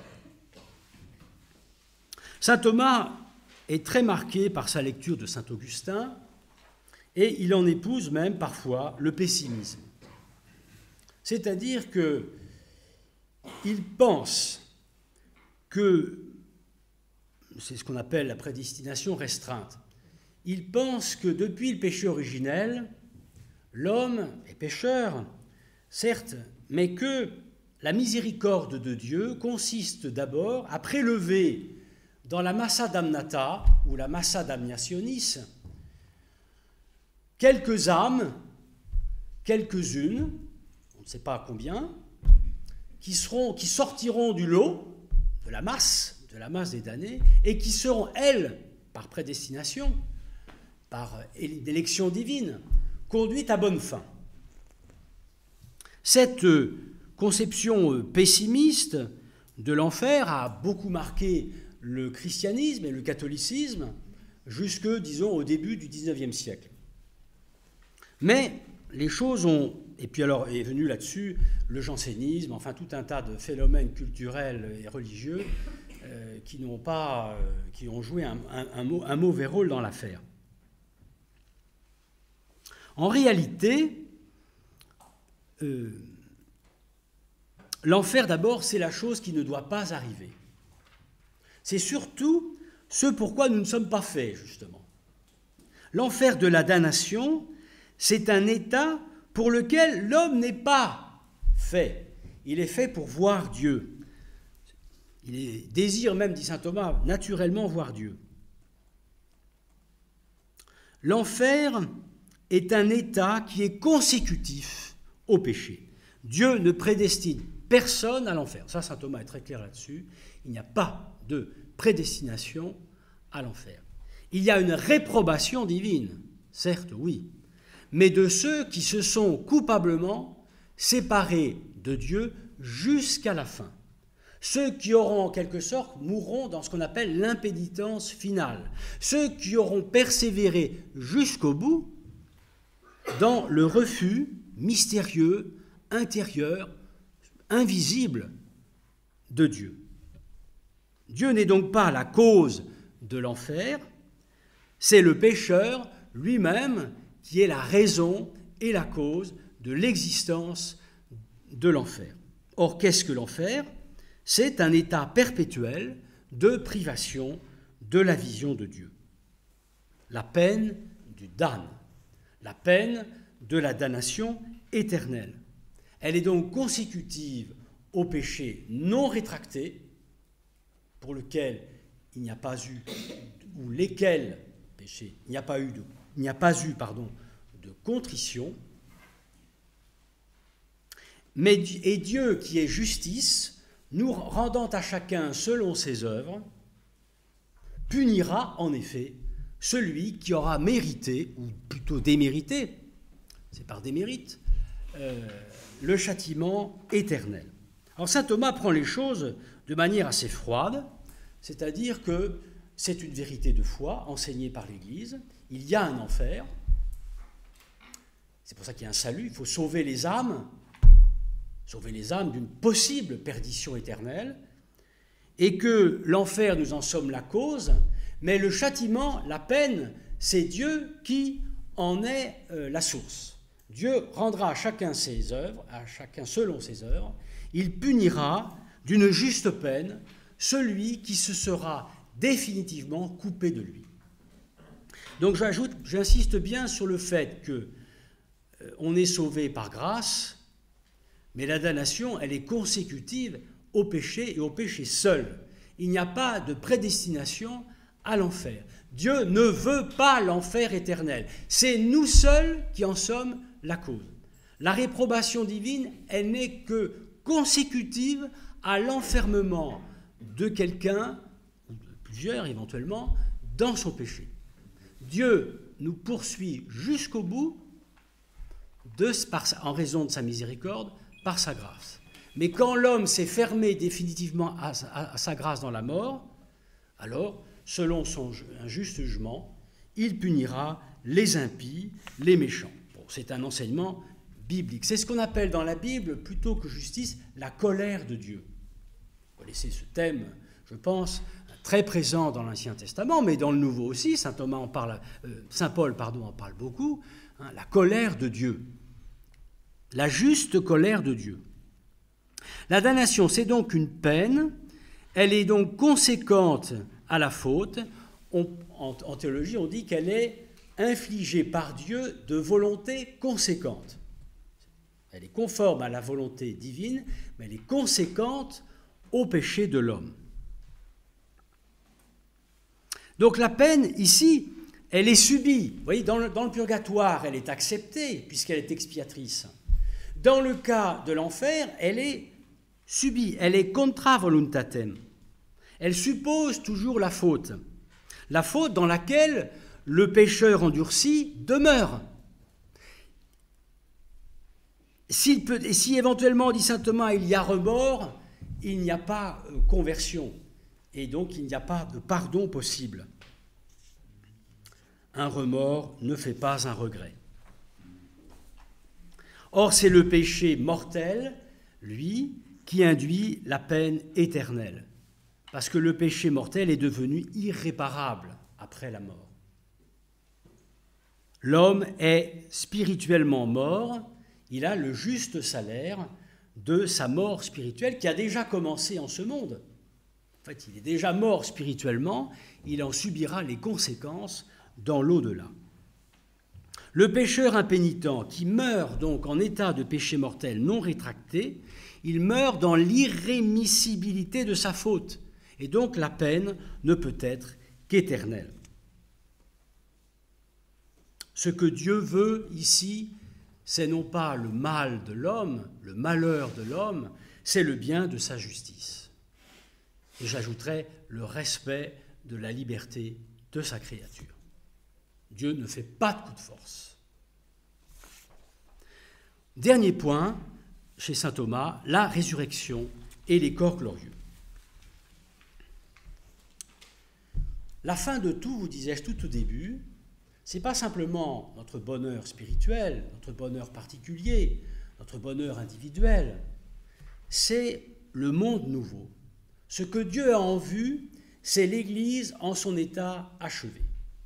Saint Thomas est très marqué par sa lecture de saint Augustin, et il en épouse même parfois le pessimisme. C'est-à-dire qu'il pense que, c'est ce qu'on appelle la prédestination restreinte, il pense que depuis le péché originel, l'homme est pécheur, certes, mais que la miséricorde de Dieu consiste d'abord à prélever dans la massa damnata, ou la massa damnationis, quelques âmes, quelques-unes, on ne sait pas combien, qui sortiront du lot, de la masse des damnés, et qui seront, elles, par prédestination, par élection divine, conduites à bonne fin. Cette conception pessimiste de l'enfer a beaucoup marqué le christianisme et le catholicisme jusque, disons, au début du XIXe siècle. Mais les choses ont... Et puis alors est venu là-dessus le jansénisme, enfin tout un tas de phénomènes culturels et religieux qui ont joué un mauvais rôle dans l'affaire. En réalité, l'enfer d'abord, c'est la chose qui ne doit pas arriver. C'est surtout ce pourquoi nous ne sommes pas faits, justement. L'enfer de la damnation, c'est un état pour lequel l'homme n'est pas fait. Il est fait pour voir Dieu. Il désire même, dit saint Thomas, naturellement voir Dieu. L'enfer est un état qui est consécutif au péché. Dieu ne prédestine personne à l'enfer. Ça, saint Thomas est très clair là-dessus. Il n'y a pas de prédestination à l'enfer. Il y a une réprobation divine, certes, oui, mais de ceux qui se sont coupablement séparés de Dieu jusqu'à la fin. Ceux qui auront en quelque sorte mourront dans ce qu'on appelle l'impénitence finale. Ceux qui auront persévéré jusqu'au bout dans le refus mystérieux, intérieur, invisible de Dieu. Dieu n'est donc pas la cause de l'enfer, c'est le pécheur lui-même qui est la raison et la cause de l'existence de l'enfer. Or, qu'est-ce que l'enfer ? C'est un état perpétuel de privation de la vision de Dieu. La peine du Dan, la peine de la damnation éternelle. Elle est donc consécutive au péché non rétracté, pour lequel il n'y a pas eu, ou lesquels péchés, il n'y a pas eu de contrition. Et Dieu qui est justice, nous rendant à chacun selon ses œuvres, punira en effet celui qui aura mérité, ou plutôt démérité, c'est par démérite, le châtiment éternel. Alors saint Thomas prend les choses de manière assez froide, c'est-à-dire que c'est une vérité de foi enseignée par l'Église, il y a un enfer, c'est pour ça qu'il y a un salut, il faut sauver les âmes d'une possible perdition éternelle, et que l'enfer, nous en sommes la cause, mais le châtiment, la peine, c'est Dieu qui en est la source. Dieu rendra à chacun ses œuvres, à chacun selon ses œuvres, il punira d'une juste peine celui qui se sera définitivement coupé de lui. Donc j'insiste bien sur le fait que on est sauvé par grâce, mais la damnation, elle est consécutive au péché et au péché seul. Il n'y a pas de prédestination à l'enfer. Dieu ne veut pas l'enfer éternel. C'est nous seuls qui en sommes la cause. La réprobation divine, elle n'est que consécutive à l'enfermement de quelqu'un, ou de plusieurs éventuellement, dans son péché. Dieu nous poursuit jusqu'au bout en raison de sa miséricorde, par sa grâce. Mais quand l'homme s'est fermé définitivement à sa grâce dans la mort, alors, selon un juste jugement, il punira les impies, les méchants. Bon, c'est un enseignement biblique. C'est ce qu'on appelle dans la Bible, plutôt que justice, la colère de Dieu. Vous connaissez ce thème, je pense, très présent dans l'Ancien Testament, mais dans le Nouveau aussi. Saint Paul en parle beaucoup. La colère de Dieu. La juste colère de Dieu. La damnation, c'est donc une peine, elle est donc conséquente à la faute. En théologie, on dit qu'elle est infligée par Dieu de volonté conséquente. Elle est conforme à la volonté divine, mais elle est conséquente au péché de l'homme. Donc la peine, ici, elle est subie. Vous voyez, dans le purgatoire, elle est acceptée, puisqu'elle est expiatrice. Dans le cas de l'enfer, elle est subie, elle est contra voluntatem. Elle suppose toujours la faute dans laquelle le pécheur endurci demeure. Si éventuellement, dit saint Thomas, il y a remords, il n'y a pas conversion, et donc il n'y a pas de pardon possible. Un remords ne fait pas un regret. Or, c'est le péché mortel, lui, qui induit la peine éternelle, parce que le péché mortel est devenu irréparable après la mort. L'homme est spirituellement mort, il a le juste salaire de sa mort spirituelle qui a déjà commencé en ce monde. En fait, il est déjà mort spirituellement, il en subira les conséquences dans l'au-delà. Le pécheur impénitent qui meurt donc en état de péché mortel non rétracté, il meurt dans l'irrémissibilité de sa faute, et donc la peine ne peut être qu'éternelle. Ce que Dieu veut ici, c'est non pas le mal de l'homme, le malheur de l'homme, c'est le bien de sa justice. Et j'ajouterai le respect de la liberté de sa créature. Dieu ne fait pas de coup de force. Dernier point, chez saint Thomas, la résurrection et les corps glorieux. la fin de tout, vous disais-je tout au début, ce n'est pas simplement notre bonheur spirituel, notre bonheur particulier, notre bonheur individuel, c'est le monde nouveau. Ce que Dieu a en vue, c'est l'Église en son état achevé.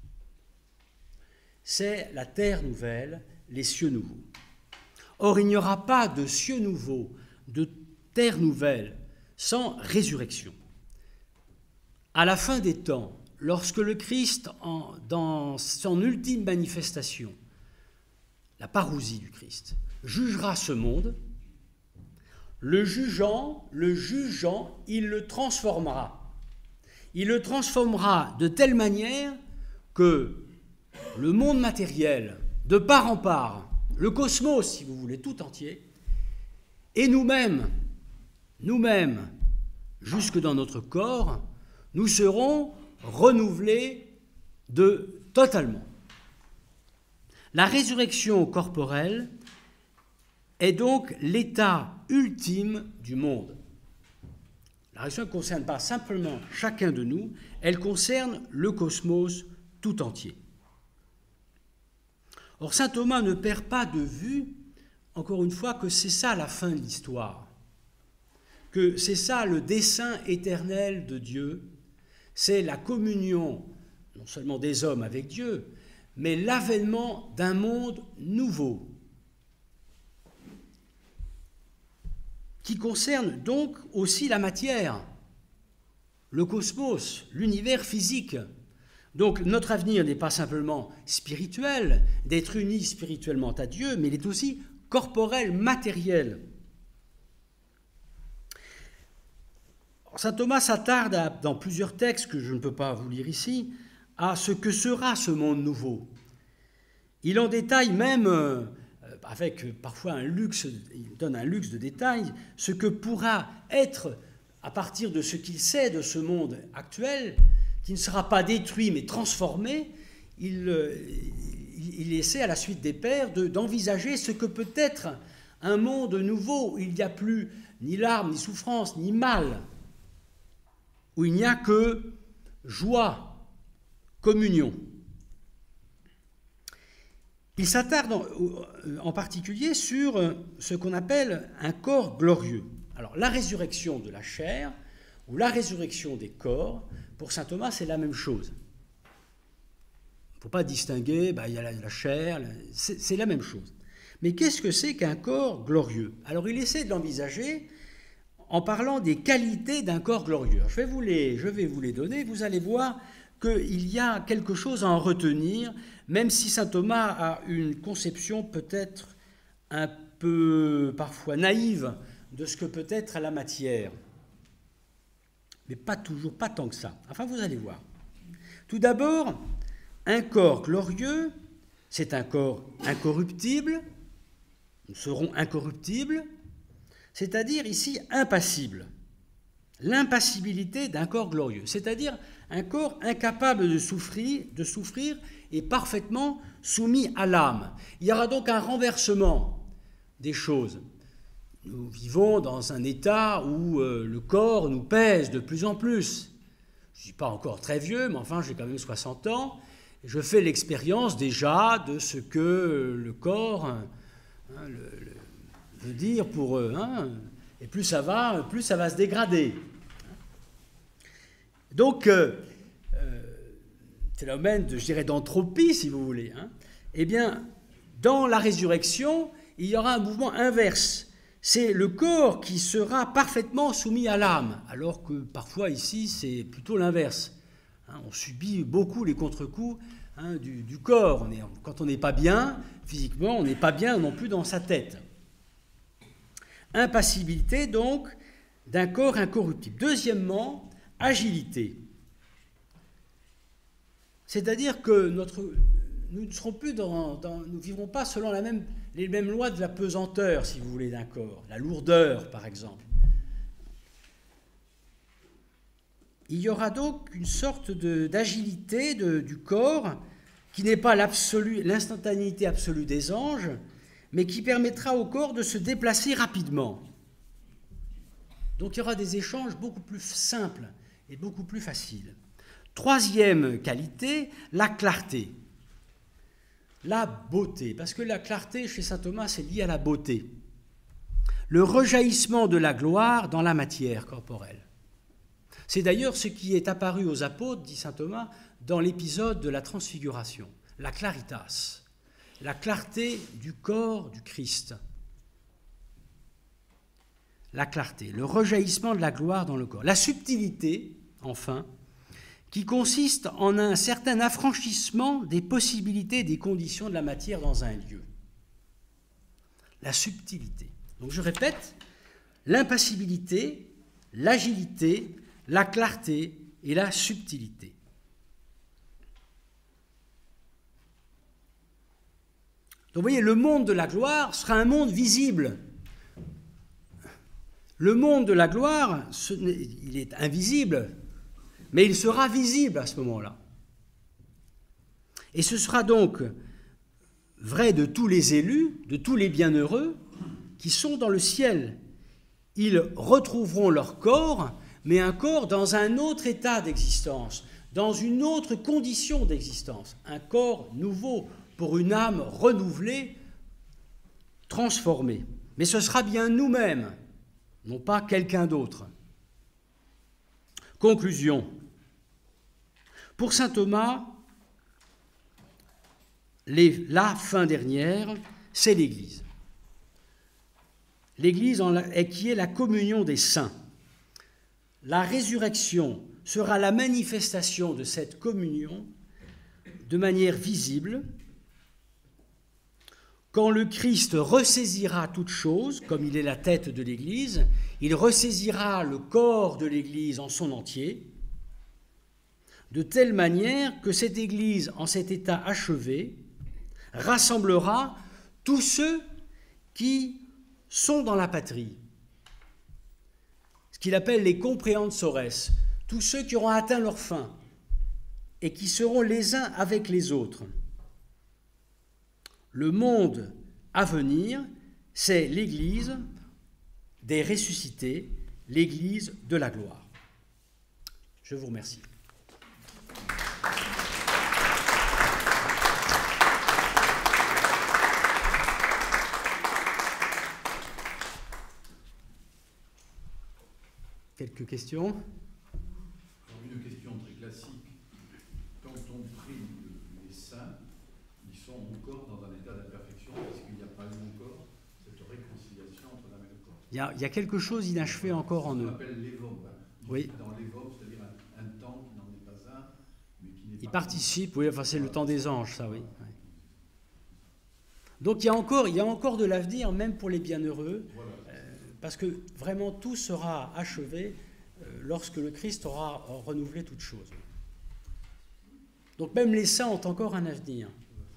C'est la terre nouvelle, les cieux nouveaux. Or, il n'y aura pas de cieux nouveaux, de terre nouvelle, sans résurrection. À la fin des temps, lorsque le Christ, dans son ultime manifestation, la parousie du Christ, jugera ce monde, le jugeant, il le transformera. Il le transformera de telle manière que le monde matériel, de part en part, le cosmos, si vous voulez, tout entier, et nous-mêmes, jusque dans notre corps, nous serons renouvelés totalement. La résurrection corporelle est donc l'état ultime du monde. La résurrection ne concerne pas simplement chacun de nous, elle concerne le cosmos tout entier. Or, saint Thomas ne perd pas de vue, encore une fois, que c'est ça la fin de l'histoire, que c'est ça le dessein éternel de Dieu, c'est la communion, non seulement des hommes avec Dieu, mais l'avènement d'un monde nouveau, qui concerne donc aussi la matière, le cosmos, l'univers physique. Donc notre avenir n'est pas simplement spirituel, d'être unis spirituellement à Dieu, mais il est aussi corporel, matériel. Saint Thomas s'attarde dans plusieurs textes que je ne peux pas vous lire ici, à ce que sera ce monde nouveau. Il en détaille même, avec parfois un luxe, il donne un luxe de détails, ce que pourra être, à partir de ce qu'il sait de ce monde actuel, qui ne sera pas détruit mais transformé. Il essaie, à la suite des pères, d'envisager ce que peut être un monde nouveau où il n'y a plus ni larmes, ni souffrance, ni mal, où il n'y a que joie, communion. Il s'attarde en particulier sur ce qu'on appelle un corps glorieux. Alors, la résurrection de la chair ou la résurrection des corps, pour saint Thomas, c'est la même chose. Il ne faut pas distinguer, il y a la chair, c'est la même chose. Mais qu'est-ce que c'est qu'un corps glorieux? Alors, il essaie de l'envisager en parlant des qualités d'un corps glorieux. Je vais vous les donner, vous allez voir qu'il y a quelque chose à en retenir, même si saint Thomas a une conception peut-être un peu parfois naïve de ce que peut être la matière. Mais pas tant que ça. Enfin, vous allez voir. Tout d'abord, un corps glorieux, c'est un corps incorruptible, nous serons incorruptibles, c'est-à-dire ici impassible. L'impassibilité d'un corps glorieux, c'est-à-dire un corps incapable de souffrir et parfaitement soumis à l'âme. Il y aura donc un renversement des choses. Nous vivons dans un état où le corps nous pèse de plus en plus. Je ne suis pas encore très vieux, mais enfin j'ai quand même 60 ans. Et je fais l'expérience déjà de ce que le corps veut dire pour eux. Et plus ça va se dégrader. Donc, phénomène, d'entropie, si vous voulez. Eh bien, dans la résurrection, il y aura un mouvement inverse. C'est le corps qui sera parfaitement soumis à l'âme, alors que parfois ici, c'est plutôt l'inverse. On subit beaucoup les contre-coups du corps. Quand on n'est pas bien, physiquement, on n'est pas bien non plus dans sa tête. Impassibilité, donc, d'un corps incorruptible. Deuxièmement, agilité. C'est-à-dire que nous ne serons plus nous vivrons pas selon les mêmes lois de la pesanteur, si vous voulez, d'un corps, la lourdeur, par exemple. Il y aura donc une sorte d'agilité du corps qui n'est pas l'instantanéité absolue des anges, mais qui permettra au corps de se déplacer rapidement. Donc il y aura des échanges beaucoup plus simples et beaucoup plus faciles. Troisième qualité, la clarté. La beauté, parce que la clarté chez saint Thomas, c'est lié à la beauté. Le rejaillissement de la gloire dans la matière corporelle. C'est d'ailleurs ce qui est apparu aux apôtres, dit saint Thomas, dans l'épisode de la transfiguration. La claritas, la clarté du corps du Christ. La clarté, le rejaillissement de la gloire dans le corps. La subtilité, enfin, qui consiste en un certain affranchissement des possibilités et des conditions de la matière dans un lieu. La subtilité. Donc je répète, l'impassibilité, l'agilité, la clarté et la subtilité. Donc vous voyez, le monde de la gloire sera un monde visible. Le monde de la gloire, il est invisible, mais il sera visible à ce moment-là. Et ce sera donc vrai de tous les élus, de tous les bienheureux qui sont dans le ciel. Ils retrouveront leur corps, mais un corps dans un autre état d'existence, dans une autre condition d'existence, un corps nouveau pour une âme renouvelée, transformée. Mais ce sera bien nous-mêmes, non pas quelqu'un d'autre. Conclusion. Pour saint Thomas, la fin dernière, c'est l'Église. L'Église qui est la communion des saints. La résurrection sera la manifestation de cette communion de manière visible, quand le Christ ressaisira toute chose, comme il est la tête de l'Église, il ressaisira le corps de l'Église en son entier, de telle manière que cette Église, en cet état achevé, rassemblera tous ceux qui sont dans la patrie, ce qu'il appelle les comprehensores, tous ceux qui auront atteint leur fin et qui seront les uns avec les autres. Le monde à venir, c'est l'Église des ressuscités, l'Église de la gloire. Je vous remercie. Quelques questions? Une question très classique. Quand on prie les saints, ils sont encore dans un état d'imperfection parce qu'il n'y a pas eu encore cette réconciliation entre l'âme et le corps. Il y a quelque chose d'inachevé encore en eux. On appelle l'évôme. Oui. Dans l'évôme, c'est-à-dire un temps qui n'en est pas un, mais qui n'est pas... Ils participent, oui, enfin c'est le temps des anges, ça, oui. Donc il y a encore de l'avenir, même pour les bienheureux, voilà. Parce que vraiment tout sera achevé lorsque le Christ aura renouvelé toute chose. Donc même les saints ont encore un avenir.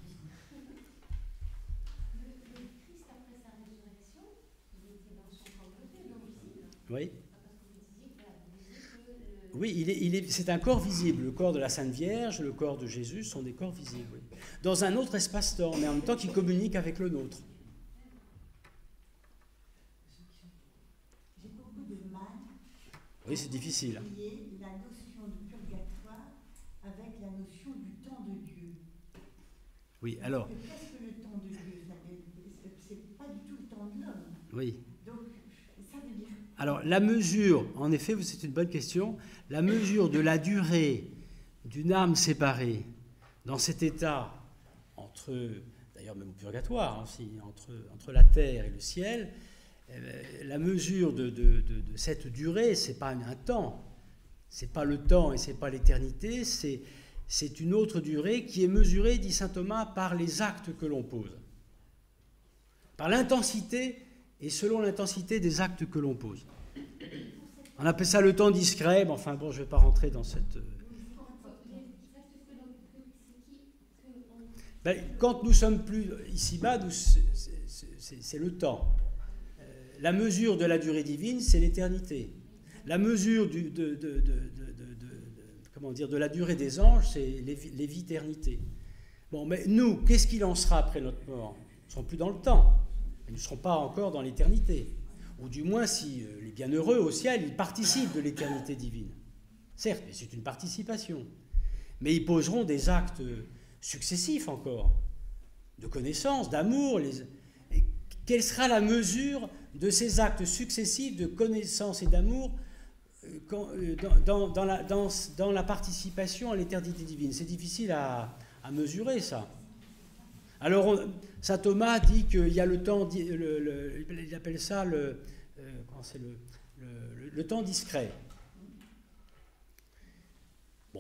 Le Christ, après sa résurrection, il était dans son corps glorieux, non visible. Oui. Parce que vous disiez Oui, c'est un corps visible. Le corps de la Sainte Vierge, le corps de Jésus sont des corps visibles. Oui. Dans un autre espace-temps, mais en même temps qui communique avec le nôtre. J'ai beaucoup de mal. Oui, c'est difficile. À lier la notion du purgatoire avec la notion du temps de Dieu. Oui, alors. Qu'est-ce que le temps de Dieu? C'est pas du tout le temps de l'homme. Oui. Donc, ça veut dire. Alors, la mesure, en effet, c'est une bonne question, la mesure de la durée d'une âme séparée dans cet état entre, d'ailleurs même au purgatoire, aussi, entre la terre et le ciel, la mesure de cette durée, ce n'est pas un temps, ce n'est pas le temps et ce n'est pas l'éternité, c'est une autre durée qui est mesurée, dit saint Thomas, par les actes que l'on pose, par l'intensité et selon l'intensité des actes que l'on pose. On appelle ça le temps discret, mais enfin bon, je ne vais pas rentrer dans cette... Quand nous sommes plus ici-bas, c'est le temps. La mesure de la durée divine, c'est l'éternité. La mesure de la durée des anges, c'est l'éternité. Bon, mais nous, qu'est-ce qu'il en sera après notre mort? Nous ne serons plus dans le temps. Nous ne serons pas encore dans l'éternité. Ou du moins, si les bienheureux au ciel, ils participent de l'éternité divine. Certes, mais c'est une participation. Mais ils poseront des actes successifs encore, de connaissance, d'amour. Et quelle sera la mesure de ces actes successifs de connaissance et d'amour dans la participation à l'éternité divine? C'est difficile à mesurer, ça. Alors, saint Thomas dit qu'il y a le temps, il appelle ça le temps discret. Bon.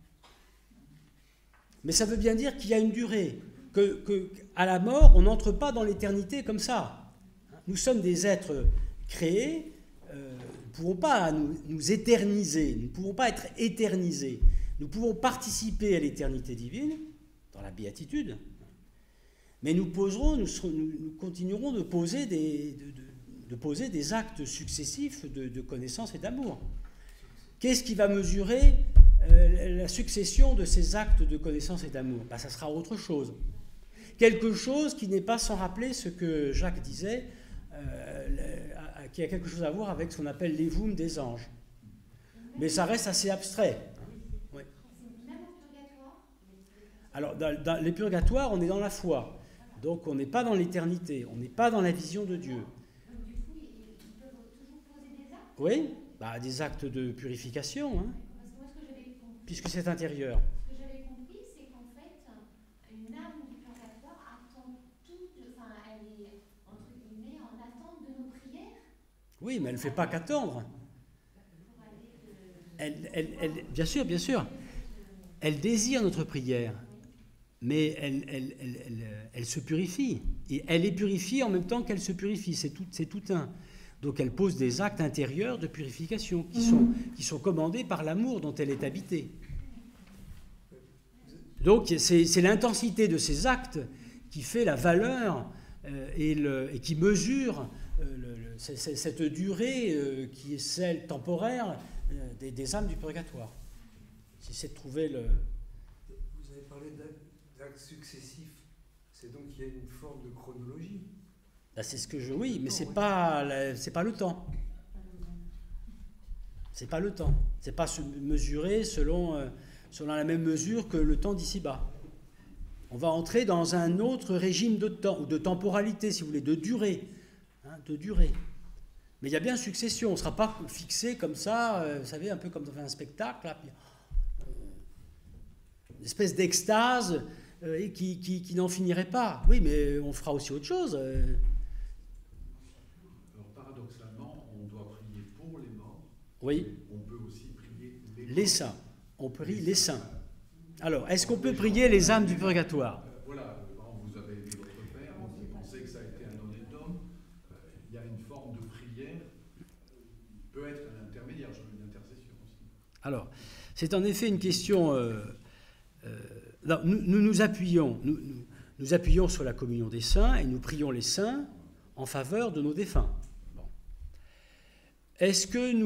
Mais ça veut bien dire qu'il y a une durée, qu'à la mort, on n'entre pas dans l'éternité comme ça. Nous sommes des êtres créés, nous ne pouvons pas nous éterniser, nous ne pouvons pas être éternisés. Nous pouvons participer à l'éternité divine, dans la béatitude, mais nous continuerons de poser des actes successifs de connaissance et d'amour. Qu'est-ce qui va mesurer la succession de ces actes de connaissance et d'amour? Ça sera autre chose. Quelque chose qui n'est pas sans rappeler ce que Jacques disait, qui a quelque chose à voir avec ce qu'on appelle l'évoum des anges. Mais ça reste assez abstrait. Oui. Même au purgatoire? Alors, dans les purgatoires, on est dans la foi. Donc, on n'est pas dans l'éternité, on n'est pas dans la vision de Dieu. Donc, du coup, ils peuvent toujours poser des actes? Oui, des actes de purification, hein, Parce que moi, ce que j'avais compris, puisque c'est intérieur. c'est qu'en fait, une âme du purgatoire attend elle est, entre guillemets, en attente de nos prières Oui, mais elle ne fait pas qu'attendre. pour aller de... Bien sûr, bien sûr. Elle désire notre prière, mais elle se purifie. Et elle est purifiée en même temps qu'elle se purifie. C'est tout un. Donc elle pose des actes intérieurs de purification qui sont commandés par l'amour dont elle est habitée. Donc c'est l'intensité de ces actes qui fait la valeur et qui mesure cette durée qui est celle temporaire des âmes du purgatoire. C'est de trouver le... Vous avez parlé d'actes successifs. C'est donc qu'il y a une forme de chronologie. C'est ce que je... Oui, mais c'est pas le temps. C'est pas le temps. C'est pas se mesurer selon la même mesure que le temps d'ici-bas. On va entrer dans un autre régime de temps, ou de temporalité, si vous voulez, de durée. De durée. Mais il y a bien succession. On ne sera pas fixé comme ça, vous savez, un peu comme dans un spectacle, là, puis, une espèce d'extase qui n'en finirait pas. Oui, mais on fera aussi autre chose. Alors, paradoxalement, on doit prier pour les morts. Oui. On peut aussi prier les saints. On prie les saints. Alors, est-ce qu'on peut prier les âmes du purgatoire? Voilà, vous avez aimé votre père, vous pensez que ça a été un honnête homme. Il y a une forme de prière, peut être un intermédiaire, une intercession aussi. Alors, c'est en effet une question... nous appuyons sur la communion des saints et nous prions les saints en faveur de nos défunts. Bon. Est-ce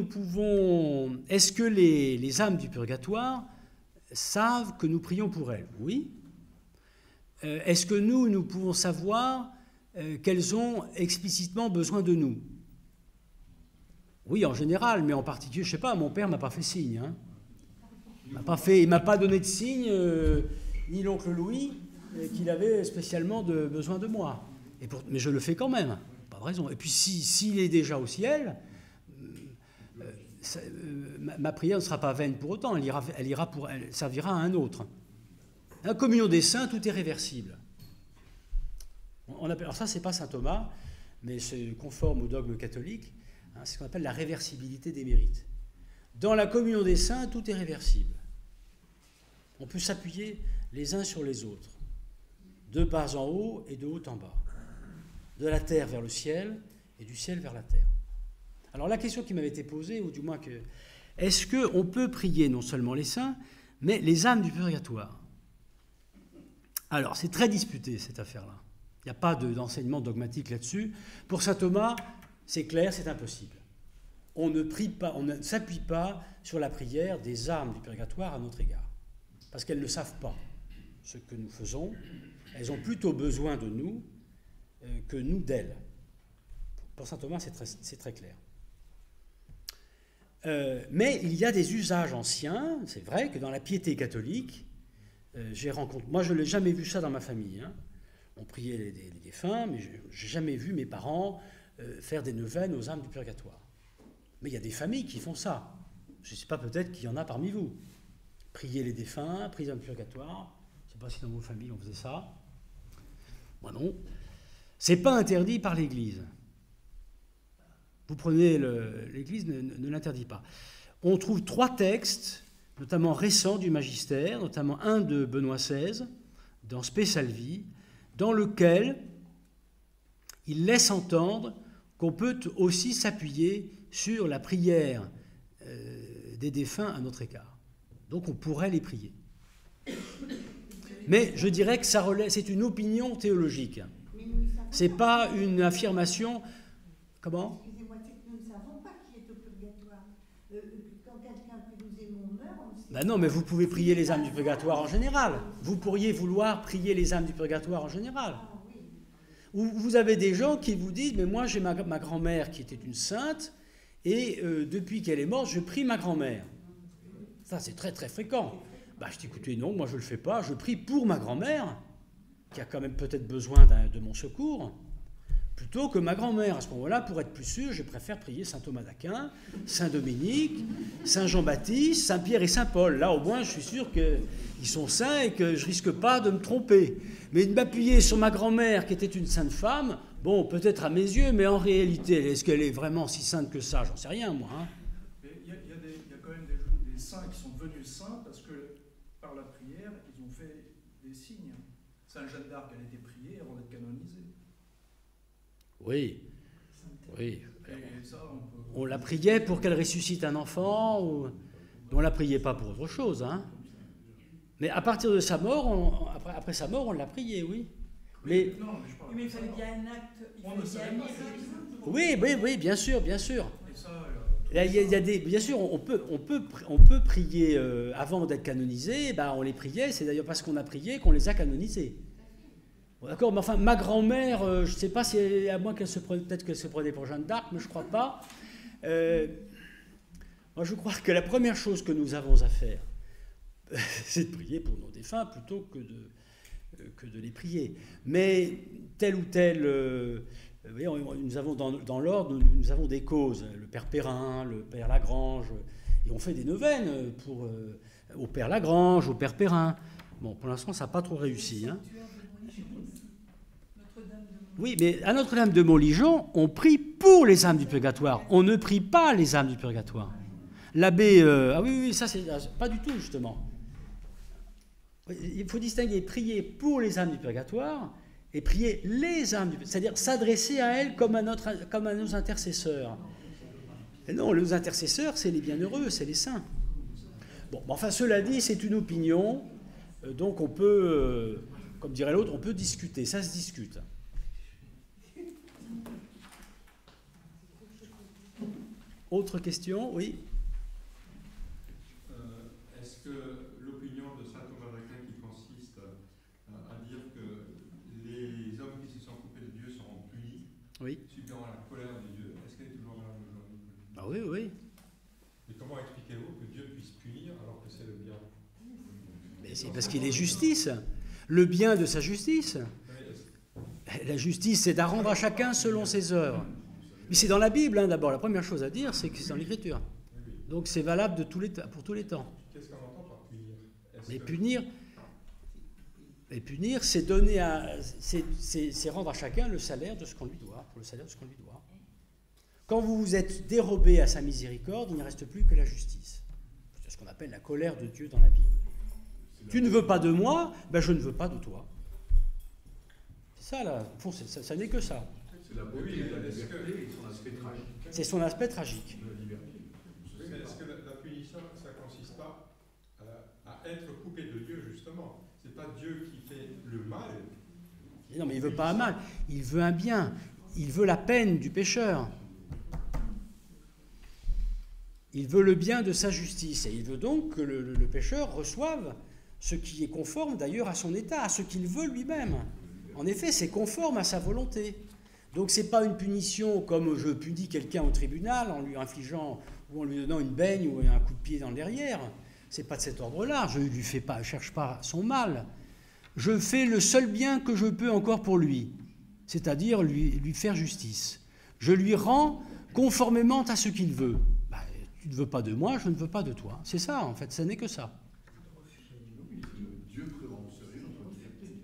que les âmes du purgatoire savent que nous prions pour elles? Oui. Est-ce que nous pouvons savoir qu'elles ont explicitement besoin de nous? Oui, en général, mais en particulier, je ne sais pas, mon père ne m'a pas fait signe. Hein. Il ne m'a pas donné de signe, ni l'oncle Louis, qu'il avait spécialement besoin de moi. Mais je le fais quand même, pas de raison. Et puis s'il est déjà au ciel, ma prière ne sera pas vaine pour autant, elle servira à un autre. La communion des saints, tout est réversible. Alors ça, c'est pas saint Thomas, mais c'est conforme au dogme catholique, c'est ce qu'on appelle la réversibilité des mérites. Dans la communion des saints, tout est réversible. On peut s'appuyer les uns sur les autres, de bas en haut et de haut en bas, de la terre vers le ciel et du ciel vers la terre. Alors la question qui m'avait été posée, ou du moins est-ce qu'on peut prier non seulement les saints, mais les âmes du purgatoire? Alors c'est très disputé cette affaire-là. Il n'y a pas d'enseignement dogmatique là-dessus. Pour saint Thomas, c'est clair, c'est impossible. On ne s'appuie pas sur la prière des âmes du purgatoire à notre égard, parce qu'elles ne savent pas ce que nous faisons. Elles ont plutôt besoin de nous que nous d'elles. Pour saint Thomas, c'est très clair. Mais il y a des usages anciens. C'est vrai que dans la piété catholique, moi je n'ai jamais vu ça dans ma famille. Hein. On priait les défunts, mais je n'ai jamais vu mes parents faire des neuvaines aux âmes du purgatoire. Mais il y a des familles qui font ça. Je ne sais pas, peut-être qu'il y en a parmi vous. Prier les défunts, prier les âmes du purgatoire. Je ne sais pas si dans vos familles on faisait ça. Moi non. Ce n'est pas interdit par l'Église. Vous prenez l'Église ne l'interdit pas. On trouve 3 textes, notamment récents du Magistère, notamment un de Benoît XVI, dans Spe Salvi, dans lequel il laisse entendre qu'on peut aussi s'appuyer sur la prière des défunts à notre égard. Donc on pourrait les prier. Mais je dirais que c'est une opinion théologique. Ce n'est pas une affirmation. Comment ? Excusez-moi, c'est que nous ne savons pas qui est au purgatoire. Quand quelqu'un que nous aimons meurt, on sait. Ben non, mais vous pouvez prier les âmes du purgatoire en général. Vous pourriez vouloir prier les âmes du purgatoire en général. Ou vous avez des gens qui vous disent, mais moi j'ai ma grand-mère qui était une sainte, et depuis qu'elle est morte, je prie ma grand-mère. Ça, c'est très très fréquent. Ben, je dis, écoutez, non, moi je ne le fais pas, je prie pour ma grand-mère, qui a quand même peut-être besoin de mon secours, plutôt que ma grand-mère. À ce moment-là, pour être plus sûr, je préfère prier saint Thomas d'Aquin, saint Dominique, saint Jean-Baptiste, saint Pierre et saint Paul. Là, au moins, je suis sûr qu'ils sont saints et que je risque pas de me tromper. Mais de m'appuyer sur ma grand-mère, qui était une sainte femme, bon, peut-être à mes yeux, mais en réalité, est-ce qu'elle est vraiment si sainte que ça? J'en sais rien, moi. Hein. Mais il y a quand même des saints qui sont devenus saints parce que, par la prière, ils ont fait des signes. Sainte Jeanne d'Arc, elle a été priée avant d'être canonisée. Oui. Et ça, on la priait pour qu'elle ressuscite un enfant, ou on ne la priait pas pour autre chose. Hein. Mais à partir de sa mort, après sa mort, on l'a priée, oui. Mais il fallait bien un acte. On ne savait pas. Oui, bien sûr. Et ça, Là, il y a bien sûr, on peut prier avant d'être canonisé. Ben, on les priait. C'est d'ailleurs parce qu'on a prié qu'on les a canonisés. Bon, d'accord, mais enfin, ma grand-mère, je ne sais pas si à moins peut-être qu'elle se prenait pour Jeanne d'Arc, mais je ne crois pas. Moi, je crois que la première chose que nous avons à faire, c'est de prier pour nos défunts plutôt que de les prier. Mais tel ou tel, vous voyez, nous avons dans l'ordre, nous avons des causes. Le Père Perrin, le Père Lagrange, et on fait des neuvaines au Père Lagrange, au Père Perrin. Bon, pour l'instant, ça n'a pas trop réussi. Hein. Oui, mais à Notre-Dame de Montligeon, on prie pour les âmes du purgatoire. On ne prie pas les âmes du purgatoire. L'abbé... ah oui, ça, c'est pas du tout, justement. Il faut distinguer prier pour les âmes du purgatoire et prier les âmes du purgatoire, c'est-à-dire s'adresser à elles comme à nos intercesseurs. Et non, les intercesseurs, c'est les bienheureux, c'est les saints. Bon, enfin, cela dit, c'est une opinion, donc on peut, comme dirait l'autre, on peut discuter, ça se discute. Autre question, oui. Est-ce que l'opinion de saint Thomas d'Aquin qui consiste à dire que les hommes qui se sont coupés de Dieu seront punis, Oui. subiront la colère de Dieu, est-ce qu'elle est toujours valable aujourd'hui? Ah oui. Et comment expliquez-vous que Dieu puisse punir alors que c'est le bien? Mais c'est parce qu'il est justice. Le bien de sa justice. La justice, c'est d'arrendre à chacun selon ses œuvres. Mais c'est dans la Bible, hein, d'abord. La première chose à dire, c'est que c'est dans l'Écriture. Donc c'est valable pour tous les temps. Qu'est-ce qu'on entend par punir? Mais punir, c'est donner c'est rendre à chacun le salaire de ce qu'on lui doit, pour le salaire de ce qu'on lui doit. Quand vous vous êtes dérobé à sa miséricorde, il ne reste plus que la justice. C'est ce qu'on appelle la colère de Dieu dans la Bible. Tu ne veux pas de moi, ben je ne veux pas de toi. C'est ça, là. Au fond, ça n'est que ça. C'est la beauté de la liberté et son aspect tragique. C'est son aspect tragique. De la liberté. Est-ce que la punition, ça ne consiste pas à être coupé de Dieu, justement? Ce n'est pas Dieu qui fait le mal. Non, mais il ne veut pas un mal, il veut un bien. Il veut la peine du pécheur. Il veut le bien de sa justice. Et il veut donc que le pécheur reçoive ce qui est conforme d'ailleurs à son état, à ce qu'il veut lui-même. En effet, c'est conforme à sa volonté. Donc ce n'est pas une punition comme je punis quelqu'un au tribunal en lui infligeant ou en lui donnant une baigne ou un coup de pied dans le derrière. Ce n'est pas de cet ordre-là. Je ne cherche pas son mal. Je fais le seul bien que je peux encore pour lui, c'est-à-dire lui faire justice. Je lui rends conformément à ce qu'il veut. Tu ne veux pas de moi, je ne veux pas de toi. C'est ça, en fait, ça n'est que ça. Dieu prend au sérieux notre liberté.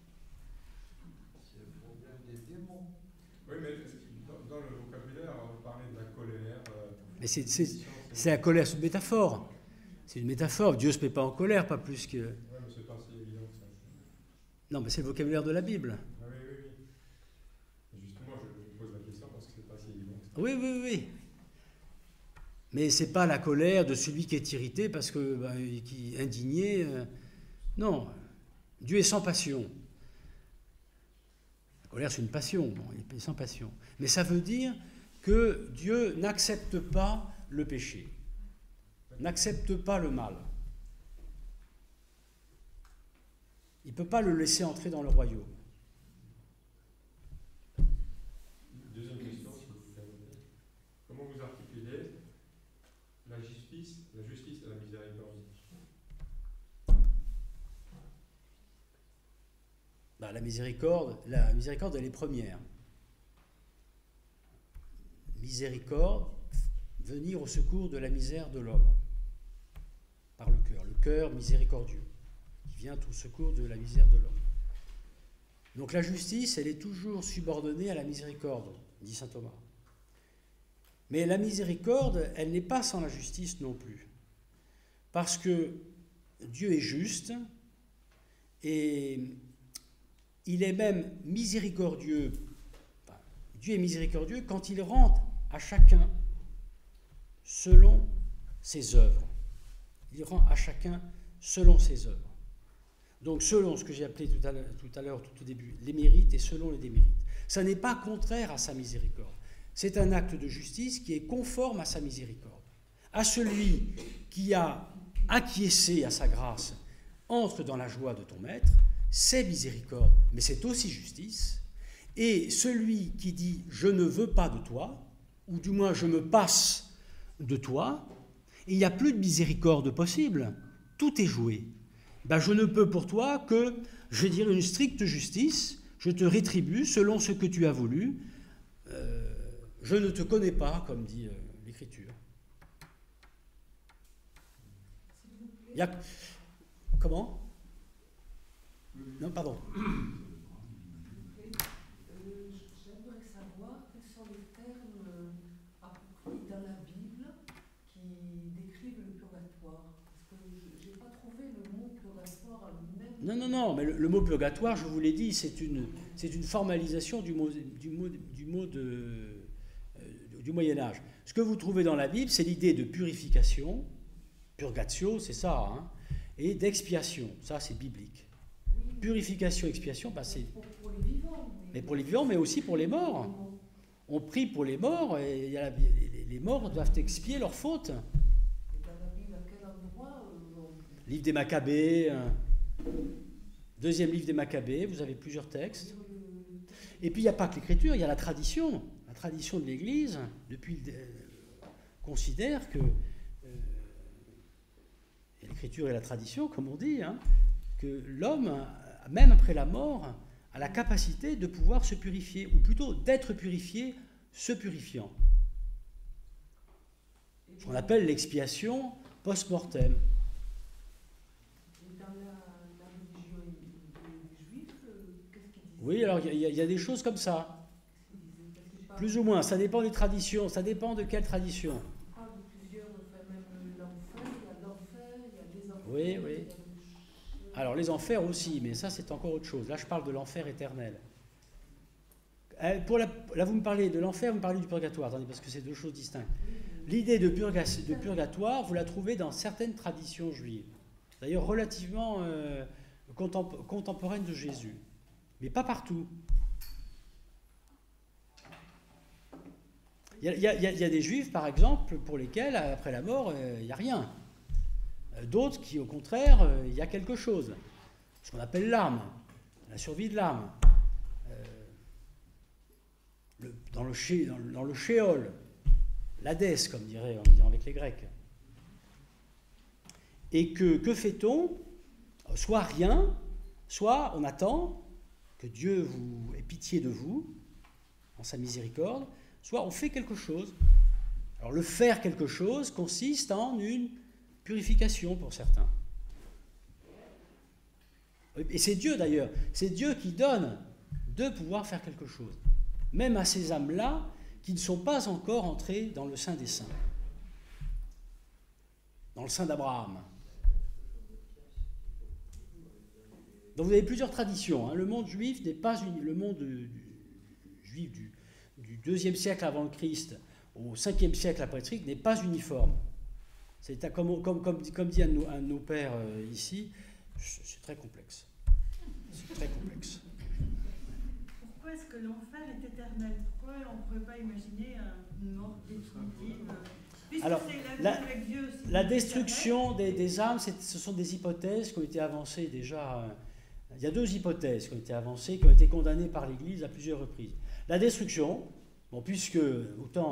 Oui, mais dans le vocabulaire, on parlait de la colère. Mais c'est la colère, c'est une métaphore. C'est une métaphore. Dieu ne se met pas en colère, pas plus que... Oui, mais c'est pas si évident que ça. Non, mais c'est le vocabulaire de la Bible. Ah, oui. Justement, je pose la question parce que c'est pas si évident que ça. Oui. Mais ce n'est pas la colère de celui qui est irrité parce que qui est indigné. Non, Dieu est sans passion. La colère, c'est une passion. Bon, il est sans passion. Mais ça veut dire que Dieu n'accepte pas le péché, n'accepte pas le mal. Il ne peut pas le laisser entrer dans le royaume. Deuxième question, si vous permettez. Comment vous articulez la justice et la miséricorde? La miséricorde, elle est première. Miséricorde, venir au secours de la misère de l'homme, par le cœur miséricordieux, qui vient au secours de la misère de l'homme. Donc la justice, elle est toujours subordonnée à la miséricorde, dit saint Thomas. Mais la miséricorde, elle n'est pas sans la justice non plus. Parce que Dieu est juste et il est même miséricordieux. Enfin, Dieu est miséricordieux quand il rend à chacun selon ses œuvres. Il rend à chacun selon ses œuvres. Donc selon ce que j'ai appelé tout à l'heure, tout au début, les mérites et selon les démérites. Ça n'est pas contraire à sa miséricorde. C'est un acte de justice qui est conforme à sa miséricorde. À celui qui a acquiescé à sa grâce, entre dans la joie de ton maître, c'est miséricorde, mais c'est aussi justice. Et celui qui dit « je ne veux pas de toi », ou du moins « je me passe de toi », il n'y a plus de miséricorde possible, tout est joué. Je ne peux pour toi que, je vais dire, une stricte justice, je te rétribue selon ce que tu as voulu, je ne te connais pas, comme dit l'Écriture. Il y a... Comment ? Non, pardon. J'aimerais savoir quels sont les termes appropriés dans la Bible qui décrivent le purgatoire. Parce que je n'ai pas trouvé le mot purgatoire en lui-même. Non, mais le mot purgatoire, je vous l'ai dit, c'est une formalisation du Moyen-Âge. Ce que vous trouvez dans la Bible, c'est l'idée de purification, purgatio, c'est ça, hein, et d'expiation, ça c'est biblique. Purification, expiation, c'est... Pour les vivants. Mais pour les vivants, mais aussi pour les morts. On prie pour les morts, et les morts doivent expier leurs fautes. Et dans la Bible, à quel endroit Livre des Maccabées, deuxième livre des Maccabées, vous avez plusieurs textes. Et puis il n'y a pas que l'Écriture, il y a la tradition. La tradition de l'Église, depuis, considère que l'Écriture et la tradition, comme on dit, hein, que l'homme, même après la mort, a la capacité de pouvoir se purifier, ou plutôt d'être purifié, se purifiant. Ce qu'on appelle l'expiation post-mortem. Et dans la religion des Juifs, qu'est-ce qu'ils disent? Oui, alors il y a des choses comme ça. Plus ou moins, ça dépend des traditions, ça dépend de quelle tradition. On parle de plusieurs, même l'enfer, il y a l'enfer, il y a des enfers. Oui, oui. Alors les enfers aussi, mais ça c'est encore autre chose. Là je parle de l'enfer éternel. Là vous me parlez de l'enfer, vous me parlez du purgatoire, attendez, parce que c'est deux choses distinctes. L'idée de purgatoire, vous la trouvez dans certaines traditions juives, d'ailleurs relativement contemporaines de Jésus, mais pas partout. Il y a des juifs, par exemple, pour lesquels, après la mort, il n'y a rien. D'autres qui, au contraire, il y a quelque chose. Ce qu'on appelle l'âme, la survie de l'âme. dans le Sheol, l'Hadès, comme dirait avec les Grecs. Et que fait-on? Soit rien, soit on attend que Dieu ait pitié de vous, en sa miséricorde, soit on fait quelque chose. Alors le faire quelque chose consiste en une purification pour certains. Et c'est Dieu d'ailleurs, c'est Dieu qui donne de pouvoir faire quelque chose, même à ces âmes-là qui ne sont pas encore entrées dans le sein des saints, dans le sein d'Abraham. Donc vous avez plusieurs traditions. Hein. Le monde juif n'est pas le monde juif du IIe siècle avant le Christ au 5e siècle après le Christ n'est pas uniforme. C'est comme dit un de nos pères ici, c'est très complexe. C'est très complexe. Pourquoi est-ce que l'enfer est éternel? Pourquoi on ne pourrait pas imaginer une mort définitive? Alors, la destruction des âmes, ce sont des hypothèses qui ont été avancées déjà. Il y a 2 hypothèses qui ont été avancées, qui ont été condamnées par l'Église à plusieurs reprises. La destruction, bon, puisqu'ils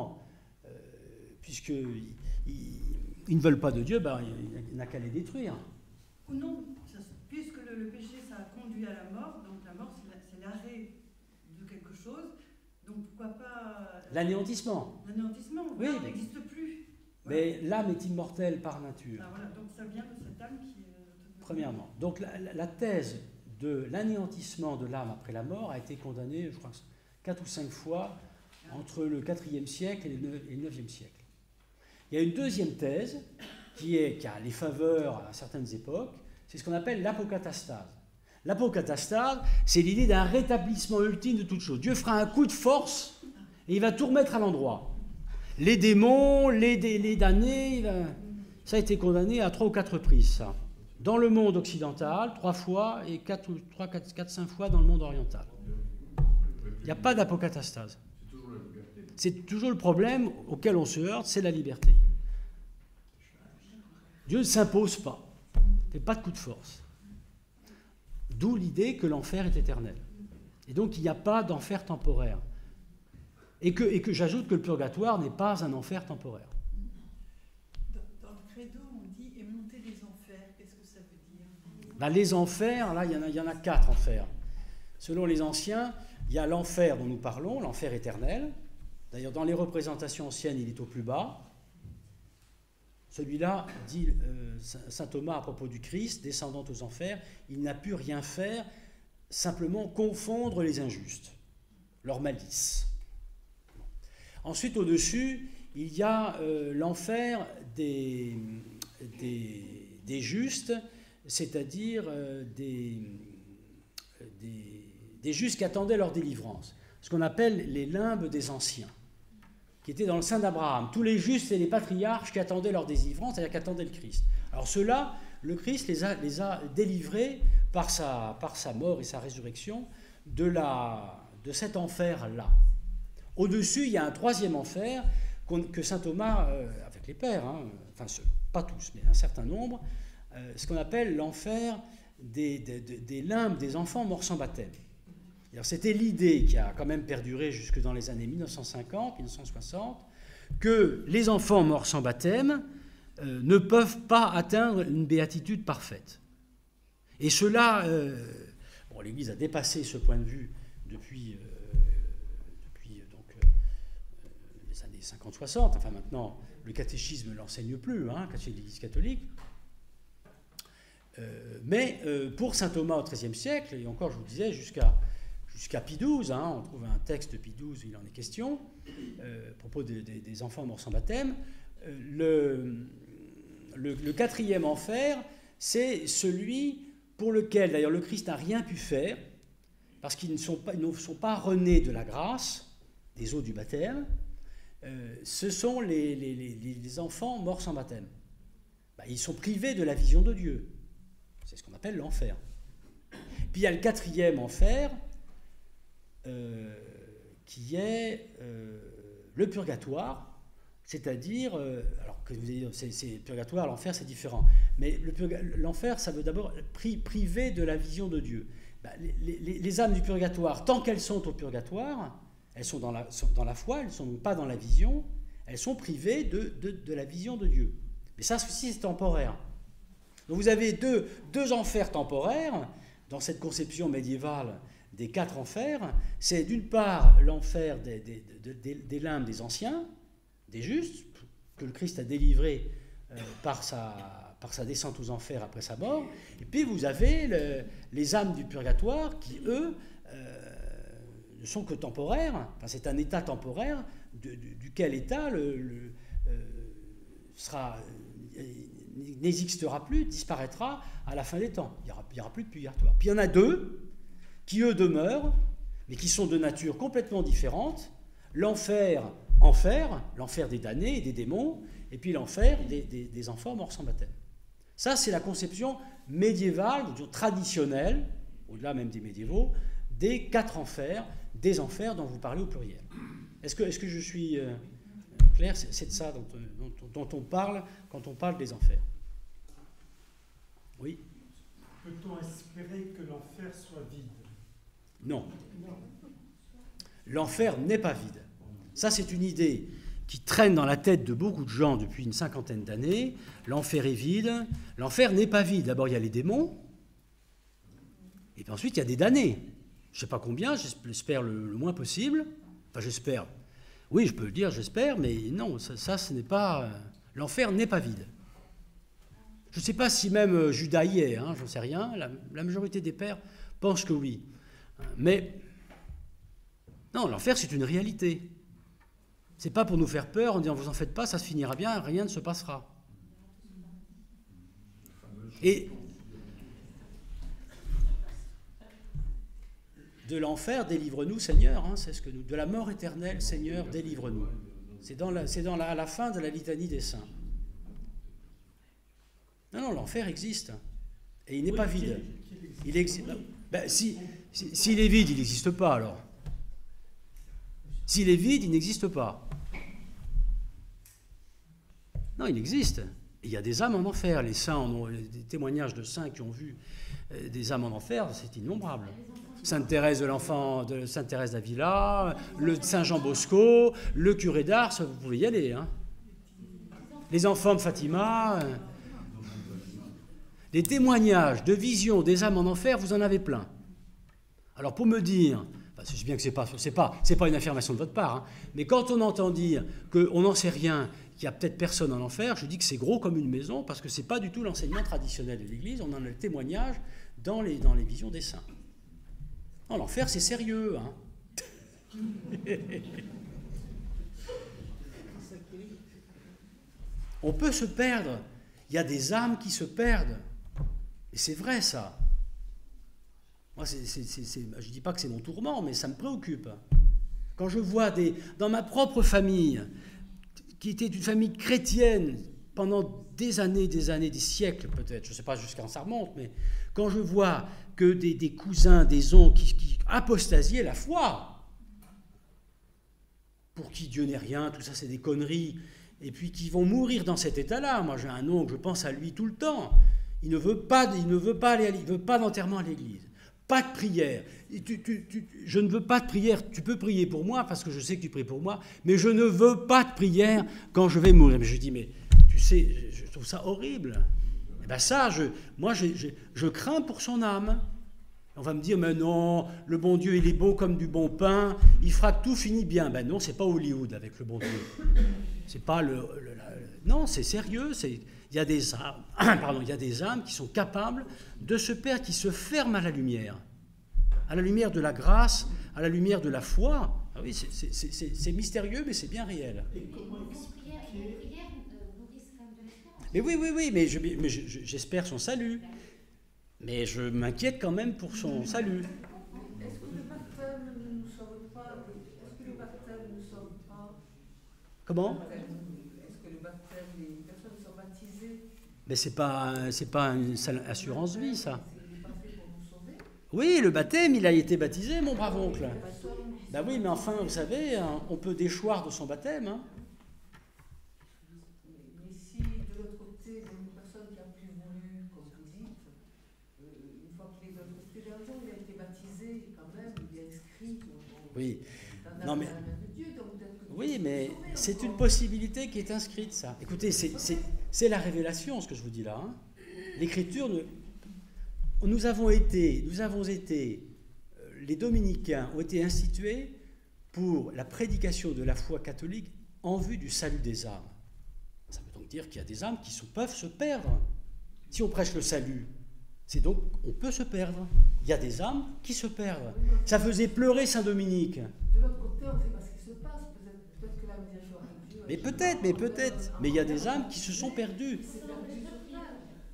ne veulent pas de Dieu, ben, il n'a qu'à les détruire. Ou non, puisque le péché, ça a conduit à la mort, donc la mort, c'est l'arrêt de quelque chose, donc pourquoi pas... L'anéantissement. L'anéantissement, oui, l'âme n'existe plus. Voilà. Mais l'âme est immortelle par nature. Ah, voilà, donc ça vient de cette âme qui... Premièrement. Donc la thèse de l'anéantissement de l'âme après la mort a été condamnée, je crois, 4 ou 5 fois entre le IVe siècle et le IXe siècle. Il y a une deuxième thèse qui a les faveurs à certaines époques, c'est ce qu'on appelle l'apocatastase. L'apocatastase, c'est l'idée d'un rétablissement ultime de toute chose. Dieu fera un coup de force et il va tout remettre à l'endroit. Les démons, les damnés, ça a été condamné à 3 ou 4 reprises, ça. Dans le monde occidental, 3 fois, et 4-5 fois dans le monde oriental. Il n'y a pas d'apocatastase. C'est toujours le problème auquel on se heurte, c'est la liberté. Dieu ne s'impose pas. Il ne fait pas de coup de force. D'où l'idée que l'enfer est éternel. Et donc il n'y a pas d'enfer temporaire. Et que j'ajoute que le purgatoire n'est pas un enfer temporaire. Dans le credo, on dit « et monter les enfers ». Qu'est-ce que ça veut dire? Ben, les enfers, là, il y en a 4 enfers. Selon les anciens, il y a l'enfer dont nous parlons, l'enfer éternel. D'ailleurs, dans les représentations anciennes, il est au plus bas. Celui-là, dit saint Thomas à propos du Christ, descendant aux enfers, il n'a pu rien faire, simplement confondre les injustes, leur malice. Ensuite, au-dessus, il y a l'enfer des justes, c'est-à-dire des justes qui attendaient leur délivrance, ce qu'on appelle les limbes des anciens, qui étaient dans le sein d'Abraham. Tous les justes et les patriarches qui attendaient leur délivrance, c'est-à-dire qui attendaient le Christ. Alors ceux-là, le Christ les a délivrés par sa mort et sa résurrection de cet enfer-là. Au-dessus, il y a un 3e enfer que saint Thomas, avec les pères, hein, enfin pas tous, mais un certain nombre, ce qu'on appelle l'enfer des limbes des enfants morts sans baptême. C'était l'idée qui a quand même perduré jusque dans les années 1950, 1960, que les enfants morts sans baptême ne peuvent pas atteindre une béatitude parfaite. Et cela, l'Église a dépassé ce point de vue depuis les années 50-60. Enfin maintenant, le catéchisme ne l'enseigne plus, hein, chez l'Église catholique. Mais pour saint Thomas au XIIIe siècle, et encore je vous disais jusqu'à Pie XII, hein, on trouve un texte de Pie XII où il en est question, à propos des enfants morts sans baptême, le 4e enfer, c'est celui pour lequel d'ailleurs le Christ n'a rien pu faire, parce qu'ils ne sont pas renés de la grâce, des eaux du baptême, ce sont les enfants morts sans baptême. Ils sont privés de la vision de Dieu. C'est ce qu'on appelle l'enfer. Puis il y a le 4e enfer, qui est le purgatoire, c'est-à-dire, alors que vous allez dire, c'est le purgatoire, l'enfer c'est différent, mais l'enfer ça veut d'abord priver de la vision de Dieu. Les âmes du purgatoire, tant qu'elles sont au purgatoire, elles sont dans la foi, elles ne sont pas dans la vision, elles sont privées de la vision de Dieu. Mais ça aussi, c'est temporaire. Donc vous avez deux enfers temporaires dans cette conception médiévale des 4 enfers. C'est d'une part l'enfer des limbes des anciens, des justes, que le Christ a délivré par sa descente aux enfers après sa mort. Et puis vous avez les âmes du purgatoire qui, eux, ne sont que temporaires. Enfin, c'est un état temporaire duquel état n'existera plus, disparaîtra à la fin des temps. Il n'y aura plus de purgatoire. Puis il y en a 2 qui, eux, demeurent, mais qui sont de nature complètement différente. L'enfer des damnés et des démons, et puis l'enfer des enfants morts sans baptême. Ça, c'est la conception médiévale, traditionnelle, au-delà même des médiévaux, des 4 enfers, des enfers dont vous parlez au pluriel. Est-ce que je suis clair? C'est de ça dont on parle quand on parle des enfers. Oui? Peut-on espérer que l'enfer soit vide? Non. L'enfer n'est pas vide. Ça, c'est une idée qui traîne dans la tête de beaucoup de gens depuis une 50aine d'années. L'enfer est vide. L'enfer n'est pas vide. D'abord, il y a les démons. Et puis ensuite, il y a des damnés. Je ne sais pas combien, j'espère le moins possible. Enfin, j'espère. Oui, je peux le dire, j'espère, mais non, ça ce n'est pas... L'enfer n'est pas vide. Je ne sais pas si même Judas y est, j'en sais rien. La majorité des pères pensent que oui. Mais non, l'enfer, c'est une réalité. C'est pas pour nous faire peur en disant vous en faites pas, ça se finira bien, rien ne se passera. Et de l'enfer, délivre-nous, Seigneur. C'est ce que nous. De la mort éternelle, Seigneur, délivre-nous. C'est à la fin de la litanie des saints. Non, l'enfer existe. Et il n'est pas vide. Il existe. S'il est vide, il n'existe pas alors. S'il est vide, il n'existe pas. Non, il existe. Et il y a des âmes en enfer. Les saints, des témoignages de saints qui ont vu des âmes en enfer, c'est innombrable. Sainte Thérèse de Sainte Thérèse d'Avila, le Saint Jean Bosco, le curé d'Ars, vous pouvez y aller. Les enfants de Fatima. Des témoignages de visions des âmes en enfer, vous en avez plein. Alors pour me dire, je sais bien que c'est pas une affirmation de votre part, mais quand on entend dire qu'on n'en sait rien, qu'il n'y a peut-être personne en enfer, je dis que c'est gros comme une maison, parce que ce n'est pas du tout l'enseignement traditionnel de l'Église, on en a le témoignage dans les visions des saints. Non, l'enfer, c'est sérieux. On peut se perdre. Il y a des âmes qui se perdent. Et c'est vrai, ça. Moi, je ne dis pas que c'est mon tourment, mais ça me préoccupe. Quand je vois dans ma propre famille, qui était une famille chrétienne pendant des années, des siècles peut-être, je ne sais pas jusqu'à quand ça remonte, mais quand je vois que des cousins, des oncles qui apostasiaient la foi, pour qui Dieu n'est rien, tout ça c'est des conneries, et puis qui vont mourir dans cet état-là. Moi j'ai un oncle, je pense à lui tout le temps. Il ne veut pas d'enterrement à l'église. Pas de prière. Je ne veux pas de prière. Tu peux prier pour moi parce que je sais que tu pries pour moi, mais je ne veux pas de prière quand je vais mourir. Mais je dis, mais tu sais, je trouve ça horrible. Et bien ça, je crains pour son âme. On va me dire, mais non, le bon Dieu, il est bon comme du bon pain, il fera que tout finit bien. Ben non, c'est pas Hollywood avec le bon Dieu. C'est pas non, c'est sérieux. Il y a des âmes qui sont capables de se perdre, qui se ferment à la lumière de la grâce, à la lumière de la foi. Ah oui, c'est mystérieux, mais c'est bien réel. Et vos prières nourrissent quand même de l'espoir. Mais oui, mais j'espère son salut. Mais je m'inquiète quand même pour son salut. Est-ce que le baptême ne sauve pas? Comment? Est-ce que le baptême, les personnes sont baptisées? Mais c'est pas une assurance vie, ça. Oui, le baptême, il a été baptisé, mon brave oncle. Ben oui, mais enfin, vous savez, on peut déchoir de son baptême. Mais si de l'autre côté, une personne qui a plus voulu, comme vous dites, une fois qu'il est de l'autre côté de la raison, il a été baptisé quand même, il est inscrit. Oui. Non, mais- la main de Dieu, donc peut-être que Dieu Oui, peut mais sauver c'est encore. une possibilité qui est inscrite, ça. Écoutez, c'est la révélation, ce que je vous dis là. Hein. L'Écriture, nous avons été, les dominicains ont été institués pour la prédication de la foi catholique en vue du salut des âmes. Ça veut donc dire qu'il y a des âmes qui peuvent se perdre. Si on prêche le salut, c'est donc, on peut se perdre. Il y a des âmes qui se perdent. Ça faisait pleurer Saint Dominique. De l'autre côté, on ne sait pas ce qui se passe. Peut-être que la miséricorde de Dieu. Mais peut-être. Mais il y a des âmes qui se sont perdues. C'est perdu sur terre.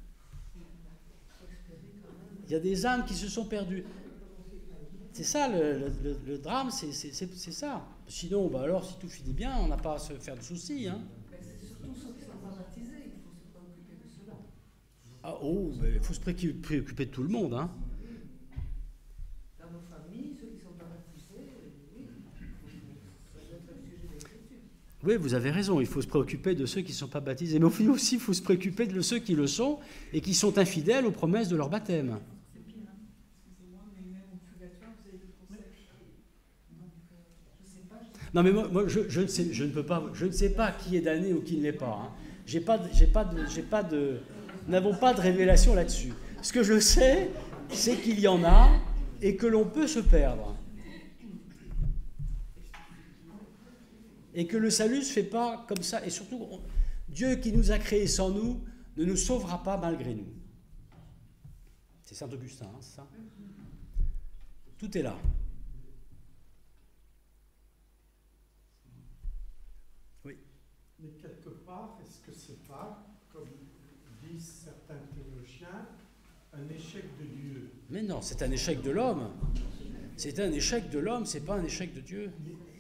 Il y a des âmes qui se sont perdues. C'est ça le drame, c'est ça. Sinon, bah alors, si tout finit bien, on n'a pas à se faire de soucis. Hein. Mais c'est surtout ceux qui ne sont pas baptisés. Il faut se préoccuper de cela. Ah, oh, mais il faut se préoccuper de tout le monde. Hein. Dans nos familles, ceux qui ne sont pas baptisés, oui, ça doit être le sujet de l'Écriture. Oui, vous avez raison, il faut se préoccuper de ceux qui ne sont pas baptisés. Mais aussi, il faut se préoccuper de ceux qui le sont et qui sont infidèles aux promesses de leur baptême. C'est pire. Hein. Excusez-moi, mais même au purgatoire, vous avez le concept. Donc, je ne sais pas. Non, mais moi je ne sais pas qui est damné ou qui ne l'est pas. Hein. Nous n'avons pas de révélation là-dessus. Ce que je sais, c'est qu'il y en a et que l'on peut se perdre. Et que le salut ne se fait pas comme ça. Et surtout, Dieu qui nous a créés sans nous ne nous sauvera pas malgré nous. C'est Saint Augustin, hein, c'est ça? Tout est là. Oui. Mais quelque part, est-ce que c'est pas, comme disent certains théologiens, un échec de Dieu? Mais non, c'est un échec de l'homme. C'est un échec de l'homme, c'est pas un échec de Dieu.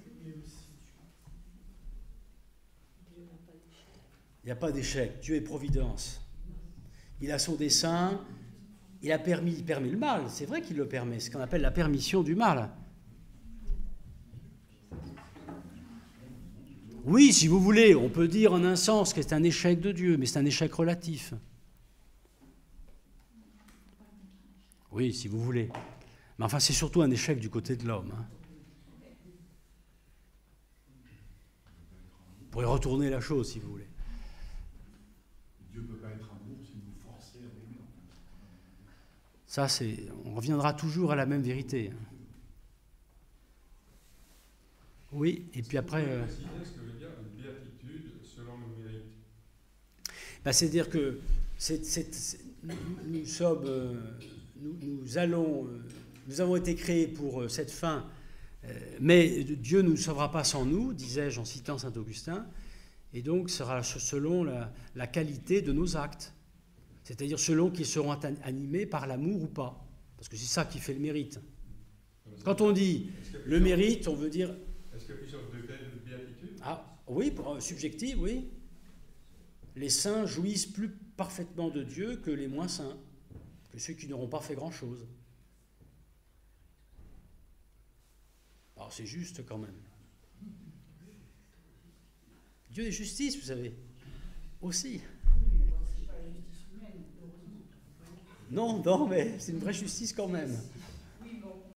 Il n'y a pas d'échec. Dieu est providence. Il a son dessein. Il permet le mal. C'est vrai qu'il le permet. C'est ce qu'on appelle la permission du mal. Oui, si vous voulez, on peut dire en un sens que c'est un échec de Dieu, mais c'est un échec relatif. Oui, si vous voulez. Mais enfin, c'est surtout un échec du côté de l'homme. Hein. Vous pourrez retourner la chose, si vous voulez. Dieu ne peut pas être amour si vous forcez à aimer. Ça, on reviendra toujours à la même vérité. Oui, et puis après... Préciser ce que veut dire une béatitude selon le mérite. Ben, c'est-à-dire que nous avons été créés pour cette fin, mais Dieu ne nous sauvera pas sans nous, disais-je en citant saint Augustin, et donc sera selon la qualité de nos actes, c'est-à-dire selon qu'ils seront animés par l'amour ou pas, parce que c'est ça qui fait le mérite. Quand on dit le mérite, on veut dire... Est-ce qu'il y a plusieurs degrés de béatitude? Ah oui, subjectif, oui. Les saints jouissent plus parfaitement de Dieu que les moins saints, que ceux qui n'auront pas fait grand-chose. Alors c'est juste quand même. Dieu est justice, vous savez, aussi. Non, mais c'est une vraie justice quand même.